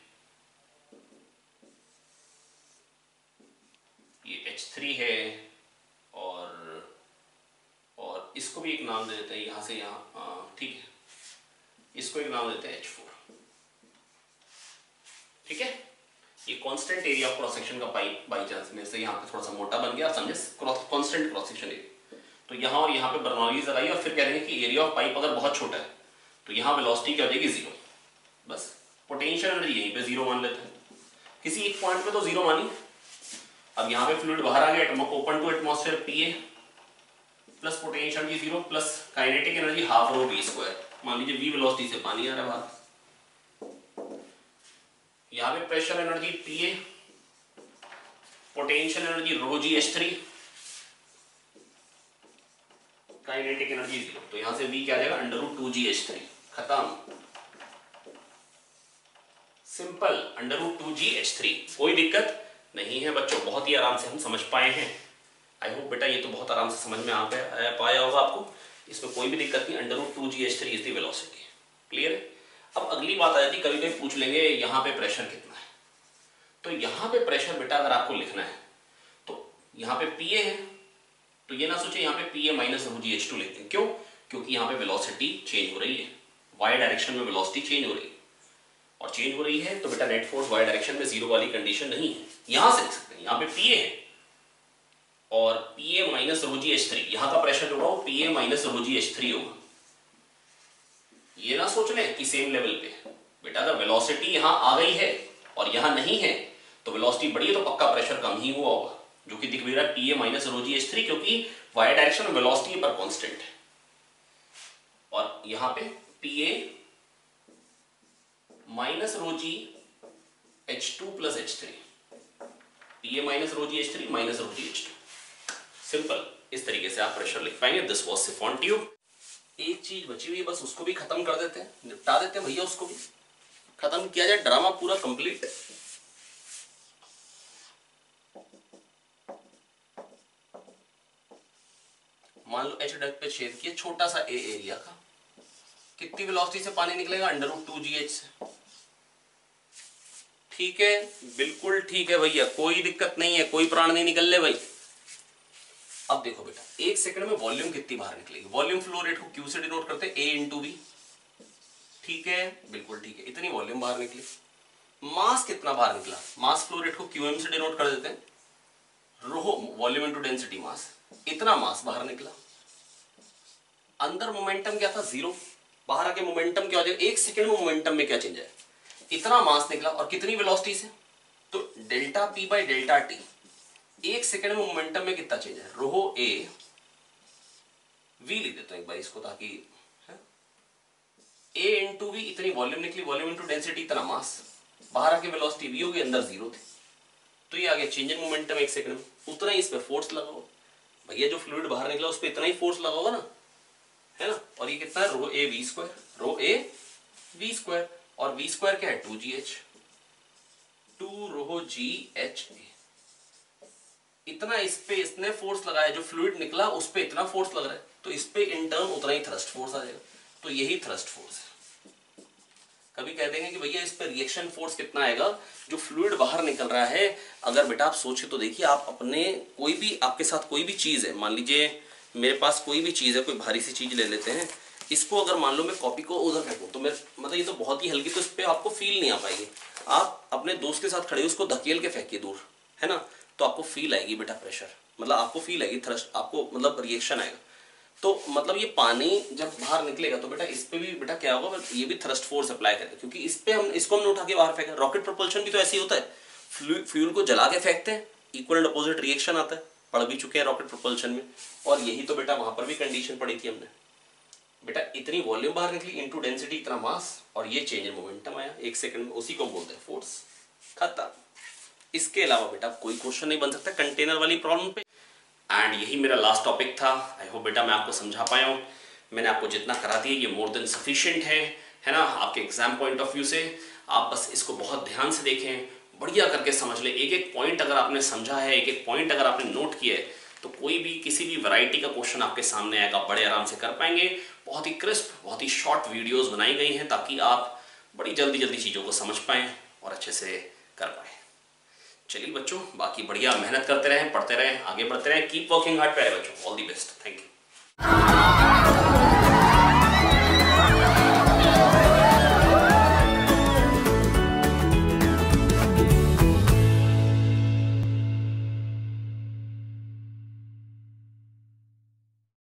ये एच थ्री है, और और इसको भी एक नाम दे देते हैं, यहां से यहाँ, ठीक है, इसको एक नाम देते हैं एच फोर। ठीक है, ये constant area of cross section का पाइप बाई चांस में से यहाँ पे थोड़ा सा मोटा बन गया, आप समझे, कांस्टेंट क्रॉस सेक्शन एरिया। तो यहाँ और यहाँ पे बर्नौलीज लगाइए और फिर कह देंगे कि एरिया ऑफ पाइप अगर बहुत छोटा है तो यहाँ वेलोसिटी क्या हो जाएगी, जीरो। बस पोटेंशियल एनर्जी यहीं पे जीरो मान लेते हैं, किसी एक पॉइंट पे तो जीरो मानी। अब यहाँ पे फ्लूइड बाहर आ गया, open to atmosphere P A plus potential energy zero plus kinetic energy half rho we square, मान लीजिए वी वेलोसिटी से पानी आ रहा है बाहर। यहाँ पे pressure energy P A, potential energy rho ji h three, kinetic energy zero, तो यहां से v क्या आ जाएगा, अंडर रूट टू जी एच थ्री, खत्म, सिंपल, अंडर रूट टू जी एच थ्री। कोई दिक्कत नहीं है बच्चों, बहुत ही आराम से हम समझ पाए हैं। आई होप बेटा ये तो बहुत आराम से समझ में आ पाया होगा आपको, इसमें कोई भी दिक्कत नहीं, under root two ji h three is the velocity. Clear है। अब अगली बात आ जाती है, कभी कभी पूछ लेंगे यहाँ पे प्रेशर कितना है, तो यहाँ पे प्रेशर बेटा अगर आपको लिखना है तो यहाँ पे पी ए है, तो ये ना सोचे यहाँ पे P A minus rho ji H two लिखते हैं, क्यों, क्योंकि यहाँ पे वेलोसिटी चेंज हो रही है, वाई डायरेक्शन में वेलोसिटी चेंज हो रही है, और चेंज हो रही है तो बेटा नेट फोर्स वाई डायरेक्शन में जीरो वाली कंडीशन नहीं है, यहां से लिख सकते हैं, यहाँ पे पी ए है और P A minus rho ji h three, यहाँ का प्रेशर जो होगा वो P A minus rho ji h three होगा। ये ना सोच लें कि सेम लेवल पे, बेटा अगर वेलोसिटी यहाँ आ गई है और यहाँ नहीं है तो वेलोसिटी बढ़ी है तो पक्का प्रेशर कम ही हुआ होगा, जो कि दिख भी रहा है P A minus rho ji h three, क्योंकि वाई डायरेक्शन में वेलोसिटी पर कांस्टेंट है, और यहाँ पे P A minus rho ji H two plus h three, P A minus rho ji h three minus rho ji H two, simple, इस तरीके से आप प्रेशर लिख पाएंगे। This was siphon tube. एक चीज बची हुई है, बस उसको भी खत्म कर देते हैं, निपटा देते हैं भैया, उसको भी खत्म किया जाए, ड्रामा पूरा कंप्लीट। मान लो एच डक्ट पे छेद किया, छोटा सा ए एरिया का, कितनी वेलोसिटी से पानी निकलेगा? अंडर रूट टू जी एच से। ठीक है, बिल्कुल ठीक है भैया, कोई दिक्कत नहीं है, कोई प्राण नहीं निकल ले भाई। अब देखो बेटा, एक सेकंड में वॉल्यूम कितनी बाहर निकलेगी? वॉल्यूम फ्लो रेट को क्यू से डिनोट करते हैं, ए इंटू वी। ठीक है, बिल्कुल ठीक है, इतनी वॉल्यूम बाहर निकली। मास कितना बाहर निकला? मास फ्लो रेट को क्यूएम से डिनोट कर देते हैं, rho volume into density mass. इतना मास बाहर निकला। अंदर मोमेंटम क्या था? जीरो। बाहर आके मोमेंटम क्या हो जाएगा? एक सेकंड में मोमेंटम में क्या चेंज है? इतना मास निकला और कितनी वेलोसिटी से? तो delta P by delta t, एक सेकंड में मोमेंटम में कितना चेंज है? रो ए वी लिख देता हूं एक बार इसको, ताकि ए इंटू वी, इतनी वॉल्यूम निकली, वॉल्यूम इंटू डेंसिटी, इतना मास, बाहर आके वेलोसिटी वी होगी, अंदर जीरो थी, तो ये आ गया चेंज इन मोमेंटम एक सेकंड में। उतना ही इस पे फोर्स लगाओ भैया, जो फ्लूइड बाहर निकला उस पे इतना ही फोर्स लगाओगा ना, है ना। और ये कितना है? रो ए वी स्क्वायर, रो ए वी स्क्वायर, और वी स्क्वायर क्या है? Two ji H, two rho ji h A. इतना इस पे इसने फोर्स लगाया, जो फ्लूइड निकला उस पे इतना फोर्स लग रहा है, तो इस पे इन टर्न उतना ही थ्रस्ट फोर्स आ जाएगा, तो यही थ्रस्ट फोर्स है। कभी कह देंगे कि भैया इस पे रिएक्शन फोर्स कितना आएगा, जो फ्लूइड बाहर निकल रहा है। अगर बेटा आप सोचे तो देखिए, आप अपने कोई भी, आपके साथ कोई भी चीज है, मान लीजिए मेरे पास कोई भी चीज है, कोई भारी सी चीज ले लेते हैं, इसको अगर मान लो मैं कॉपी को उधर फेंकूं, तो मैं मतलब ये तो बहुत ही हल्की, तो इस पे आपको फील नहीं आ पाएगी। आप अपने दोस्त के साथ खड़े हो, उसको धकेल के फेंकिए दूर, है ना, तो आपको फील आएगी बेटा प्रेशर, मतलब आपको फील आएगी थ्रस्ट, आपको मतलब रिएक्शन आएगा। तो मतलब ये पानी जब बाहर निकलेगा तो बेटा इस पे भी बेटा क्या होगा? ये भी थ्रस्ट फोर्स अप्लाई करेगा, क्योंकि इस पे हम इसको हमने उठा के बाहर फेंका। रॉकेट प्रोपल्शन भी तो ऐसे ही होता है, फ्यूल को जला के फेंकते हैं, इक्वल एंड अपोजिट रिएक्शन आता है, पढ़ भी चुके हैं रॉकेट प्रोपल्शन में। और यही तो बेटा वहां पर भी कंडीशन पड़ी थी हमने, बेटा इतनी वॉल्यूम बाहर निकली इनटू डेंसिटी इतना मास, और ये चेंज इन मोमेंटम आया एक सेकंड में, उसी को बोलते हैं फोर्स। खत्म। इसके अलावा बेटा कोई क्वेश्चन नहीं बन सकता कंटेनर वाली प्रॉब्लम पे। एंड यही मेरा लास्ट टॉपिक था। आई होप बेटा मैं आपको समझा पाया हूँ। मैंने आपको जितना करा दिया ये मोर देन सफिशिएंट है, है ना, आपके एग्जाम पॉइंट ऑफ व्यू से। आप बस इसको बहुत ध्यान से देखें, बढ़िया करके समझ ले। एक एक पॉइंट अगर आपने समझा है, एक एक पॉइंट अगर आपने नोट किया है, तो कोई भी किसी भी वैरायटी का क्वेश्चन आपके सामने आएगा, बड़े आराम से कर पाएंगे। बहुत ही क्रिस्प, बहुत ही शॉर्ट वीडियोस बनाई गई हैं ताकि आप बड़ी जल्दी जल्दी चीज़ों को समझ पाएँ और अच्छे से कर पाएँ। चलिए बच्चों, बाकी बढ़िया मेहनत करते रहें, पढ़ते रहें, आगे बढ़ते रहें। कीप वर्किंग हार्ड प्यारे बच्चों। All the best. Thank you.